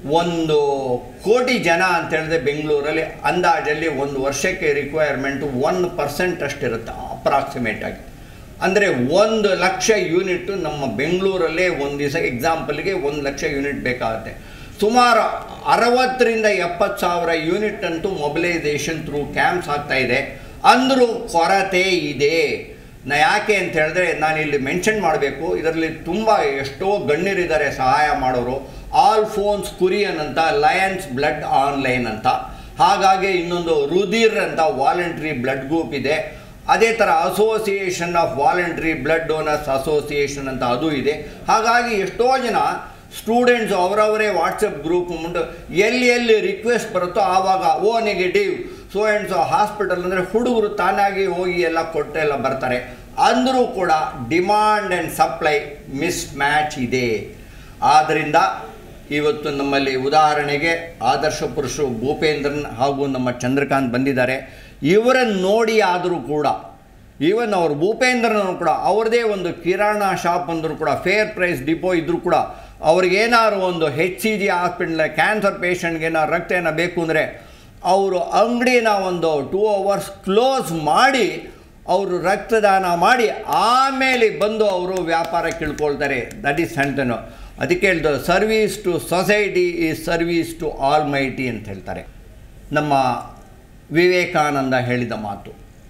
ಒಂದು ಕೋಟಿ ಜನ ಅಂತ ಹೇಳಿದ್ರೆ ಬೆಂಗಳೂರಲ್ಲಿ ಅಂದಾಜಲ್ಲಿ ಒಂದು ವರ್ಷಕ್ಕೆ ರಿಕ್ವೈರ್ಮೆಂಟು ಒನ್ ಪರ್ಸೆಂಟ್ ಅಷ್ಟಿರುತ್ತೆ ಅಪ್ರಾಕ್ಸಿಮೇಟಾಗಿ. ಅಂದರೆ ಒಂದು ಲಕ್ಷ ಯೂನಿಟ್ಟು ನಮ್ಮ ಬೆಂಗಳೂರಲ್ಲೇ ಒಂದು ದಿವಸ ಎಕ್ಸಾಂಪಲ್ಗೆ ಒಂದು ಲಕ್ಷ ಯೂನಿಟ್ ಬೇಕಾಗುತ್ತೆ. ಸುಮಾರು ಅರವತ್ತರಿಂದ ಎಪ್ಪತ್ತು ಸಾವಿರ ಯೂನಿಟ್ ಅಂತೂ ಮೊಬಿಲೈಸೇಷನ್ ಥ್ರೂ ಕ್ಯಾಂಪ್ಸ್ ಆಗ್ತಾಯಿದೆ. ಅಂದರೂ ಕೊರತೆ ಇದೆ. ನಾ ಯಾಕೆ ಅಂತ ಹೇಳಿದ್ರೆ ನಾನು ಇಲ್ಲಿ ಮೆನ್ಷನ್ ಮಾಡಬೇಕು, ಇದರಲ್ಲಿ ತುಂಬ ಎಷ್ಟೋ ಗಣ್ಯರಿದ್ದಾರೆ ಸಹಾಯ ಮಾಡೋರು. ಆಲ್ ಫೋನ್ಸ್ ಕುರಿಯನ್ ಅಂತ, ಲಯನ್ಸ್ ಬ್ಲಡ್ ಆನ್ಲೈನ್ ಅಂತ, ಹಾಗಾಗಿ ಇನ್ನೊಂದು ರುದಿರ್ ಅಂತ ವಾಲಂಟ್ರಿ ಬ್ಲಡ್ ಗ್ರೂಪ್ ಇದೆ. ಅದೇ ಥರ association of voluntary blood donors association ಅಂತ ಅದು ಇದೆ. ಹಾಗಾಗಿ ಎಷ್ಟೋ ಜನ ಸ್ಟೂಡೆಂಟ್ಸ್ ಅವರವರೇ ವಾಟ್ಸಪ್ ಗ್ರೂಪ್ ಮುಂದೆ ಎಲ್ಲಿ ಎಲ್ಲಿ ರಿಕ್ವೆಸ್ಟ್ ಬರುತ್ತೋ ಆವಾಗ O negative so and so hospital ಅಂದರೆ ಹುಡುಗರು ತಾನಾಗಿ ಹೋಗಿ ಎಲ್ಲ ಕೊಟ್ಟೆಲ್ಲ ಬರ್ತಾರೆ. ಅಂದರೂ ಕೂಡ demand and supply mismatch ಇದೆ. ಆದ್ದರಿಂದ ಇವತ್ತು ನಮ್ಮಲ್ಲಿ ಉದಾಹರಣೆಗೆ ಆದರ್ಶ ಪುರುಷರು ಭೂಪೇಂದ್ರನ್ ಹಾಗೂ ನಮ್ಮ ಚಂದ್ರಕಾಂತ್ ಬಂದಿದ್ದಾರೆ. ಇವರನ್ನು ನೋಡಿ ಆದರೂ ಕೂಡ ಈವನ್ ಅವರು ಭೂಪೇಂದ್ರನವರು ಕೂಡ ಅವ್ರದ್ದೇ ಒಂದು ಕಿರಾಣಾ ಶಾಪ್ ಅಂದರೂ ಕೂಡ ಫೇರ್ ಪ್ರೈಸ್ ಡಿಪೋ ಇದ್ದರೂ ಕೂಡ ಅವ್ರಿಗೇನಾದ್ರು ಒಂದು H C G hospital cancer ಪೇಷಂಟ್ಗೆ ಏನಾದ್ರು ರಕ್ತ ಏನೋ ಬೇಕು ಅಂದರೆ ಅವರು ಅಂಗಡಿನ ಒಂದು ಟೂ ಅವರ್ಸ್ ಕ್ಲೋಸ್ ಮಾಡಿ ಅವರು ರಕ್ತದಾನ ಮಾಡಿ ಆಮೇಲೆ ಬಂದು ಅವರು ವ್ಯಾಪಾರಕ್ಕೆ ಇಳ್ಕೊಳ್ತಾರೆ. ದಟ್ ಈಸ್ ಅಂತನೋ ಅದಕ್ಕೆ ಹೇಳ್ದು service to society is service to almighty ಅಂತ ಹೇಳ್ತಾರೆ. ನಮ್ಮ ವಿವೇಕಾನಂದ ಹೇಳಿದ ಮಾತು,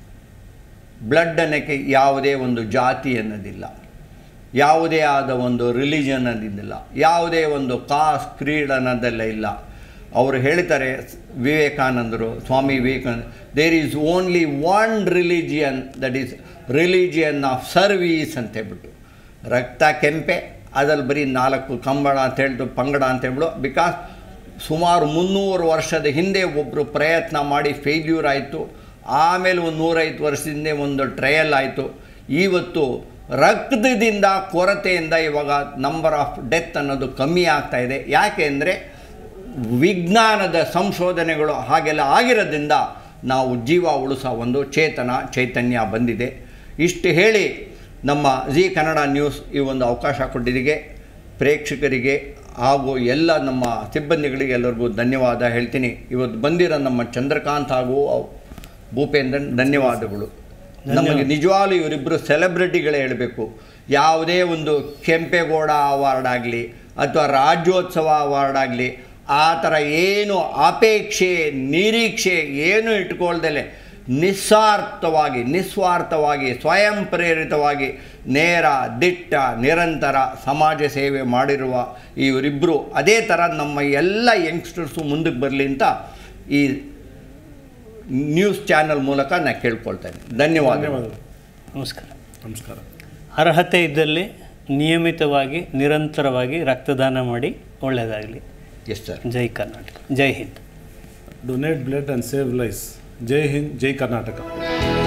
ಬ್ಲಡ್ ಅನ್ನೋಕ್ಕೆ ಯಾವುದೇ ಒಂದು ಜಾತಿ ಅನ್ನೋದಿಲ್ಲ, ಯಾವುದೇ ಆದ ಒಂದು ರಿಲಿಜನ್ ಅನ್ನೋದಿಲ್ಲ, ಯಾವುದೇ ಒಂದು ಕಾಸ್ಟ್ ಕ್ರೀಡ್ ಅನ್ನೋದೆಲ್ಲ ಇಲ್ಲ. ಅವರು ಹೇಳ್ತಾರೆ ವಿವೇಕಾನಂದರು, Swami Vivekananda, there is only one religion, that is religion of service ಅಂತ ಹೇಳ್ಬಿಟ್ಟು. ರಕ್ತ ಕೆಂಪೆ ಅದ್ರಲ್ಲಿ ಬರೀ ನಾಲ್ಕು ಕಂಬಳ ಅಂತ ಹೇಳ್ತು ಪಂಗಡ ಅಂತ ಹೇಳ್ಬಿಡು. ಬಿಕಾಸ್ ಸುಮಾರು ಮುನ್ನೂರು ವರ್ಷದ ಹಿಂದೆ ಒಬ್ಬರು ಪ್ರಯತ್ನ ಮಾಡಿ ಫೇಲ್ಯೂರ್ ಆಯಿತು. ಆಮೇಲೆ ಒಂದು ನೂರೈವತ್ತು ವರ್ಷದಿಂದ ಒಂದು ಟ್ರಯಲ್ ಆಯಿತು. ಇವತ್ತು ರಕ್ತದಿಂದ ಕೊರತೆಯಿಂದ ಇವಾಗ ನಂಬರ್ ಆಫ್ ಡೆತ್ ಅನ್ನೋದು ಕಮ್ಮಿ ಆಗ್ತಾಯಿದೆ. ಯಾಕೆ ಅಂದರೆ ವಿಜ್ಞಾನದ ಸಂಶೋಧನೆಗಳು ಹಾಗೆಲ್ಲ ಆಗಿರೋದ್ರಿಂದ ನಾವು ಜೀವ ಉಳಿಸೋ ಒಂದು ಚೇತನ ಚೈತನ್ಯ ಬಂದಿದೆ. ಇಷ್ಟು ಹೇಳಿ ನಮ್ಮ ಜೀ ಕನ್ನಡ ನ್ಯೂಸ್ ಈ ಒಂದು ಅವಕಾಶ ಕೊಟ್ಟಿದ್ದಕ್ಕೆ ಪ್ರೇಕ್ಷಕರಿಗೆ ಹಾಗೂ ಎಲ್ಲ ನಮ್ಮ ಸಿಬ್ಬಂದಿಗಳಿಗೆ ಎಲ್ಲರಿಗೂ ಧನ್ಯವಾದ ಹೇಳ್ತೀನಿ. ಇವತ್ತು ಬಂದಿರೋ ನಮ್ಮ ಚಂದ್ರಕಾಂತ್ ಹಾಗೂ ಭೂಪೇಂದ್ರನ್ ಧನ್ಯವಾದಗಳು. ನಮಗೆ ನಿಜವಾಗ್ಲೂ ಇವರಿಬ್ಬರು ಸೆಲೆಬ್ರಿಟಿಗಳೇ ಹೇಳಬೇಕು. ಯಾವುದೇ ಒಂದು ಕೆಂಪೇಗೌಡ ಅವಾರ್ಡ್ ಆಗಲಿ ಅಥವಾ ರಾಜ್ಯೋತ್ಸವ ಅವಾರ್ಡ್ ಆಗಲಿ ಆ ಥರ ಏನು ಅಪೇಕ್ಷೆ ನಿರೀಕ್ಷೆ ಏನು ಇಟ್ಕೊಳ್ದಲೆ ನಿಸ್ವಾರ್ಥವಾಗಿ ನಿಸ್ವಾರ್ಥವಾಗಿ ಸ್ವಯಂ ಪ್ರೇರಿತವಾಗಿ ನೇರ ದಿಟ್ಟ ನಿರಂತರ ಸಮಾಜ ಸೇವೆ ಮಾಡಿರುವ ಇವರಿಬ್ಬರು ಅದೇ ಥರ ನಮ್ಮ ಎಲ್ಲ ಯಂಗ್ಸ್ಟರ್ಸು ಮುಂದಕ್ಕೆ ಬರಲಿ ಅಂತ ಈ ನ್ಯೂಸ್ ಚಾನಲ್ ಮೂಲಕ ನಾನು ಕೇಳ್ಕೊಳ್ತೇನೆ. ಧನ್ಯವಾದಗಳು. ನಮಸ್ಕಾರ. ನಮಸ್ಕಾರ. ಅರ್ಹತೆ ಇದ್ದಲ್ಲಿ ನಿಯಮಿತವಾಗಿ ನಿರಂತರವಾಗಿ ರಕ್ತದಾನ ಮಾಡಿ ಒಳ್ಳೆಯದಾಗಲಿ. Yes sir. ಜೈ ಕರ್ನಾಟಕ. ಜೈ Hind. Donate blood and save lives. ಜೈ ಹಿಂದ್, ಜೈ ಕರ್ನಾಟಕ.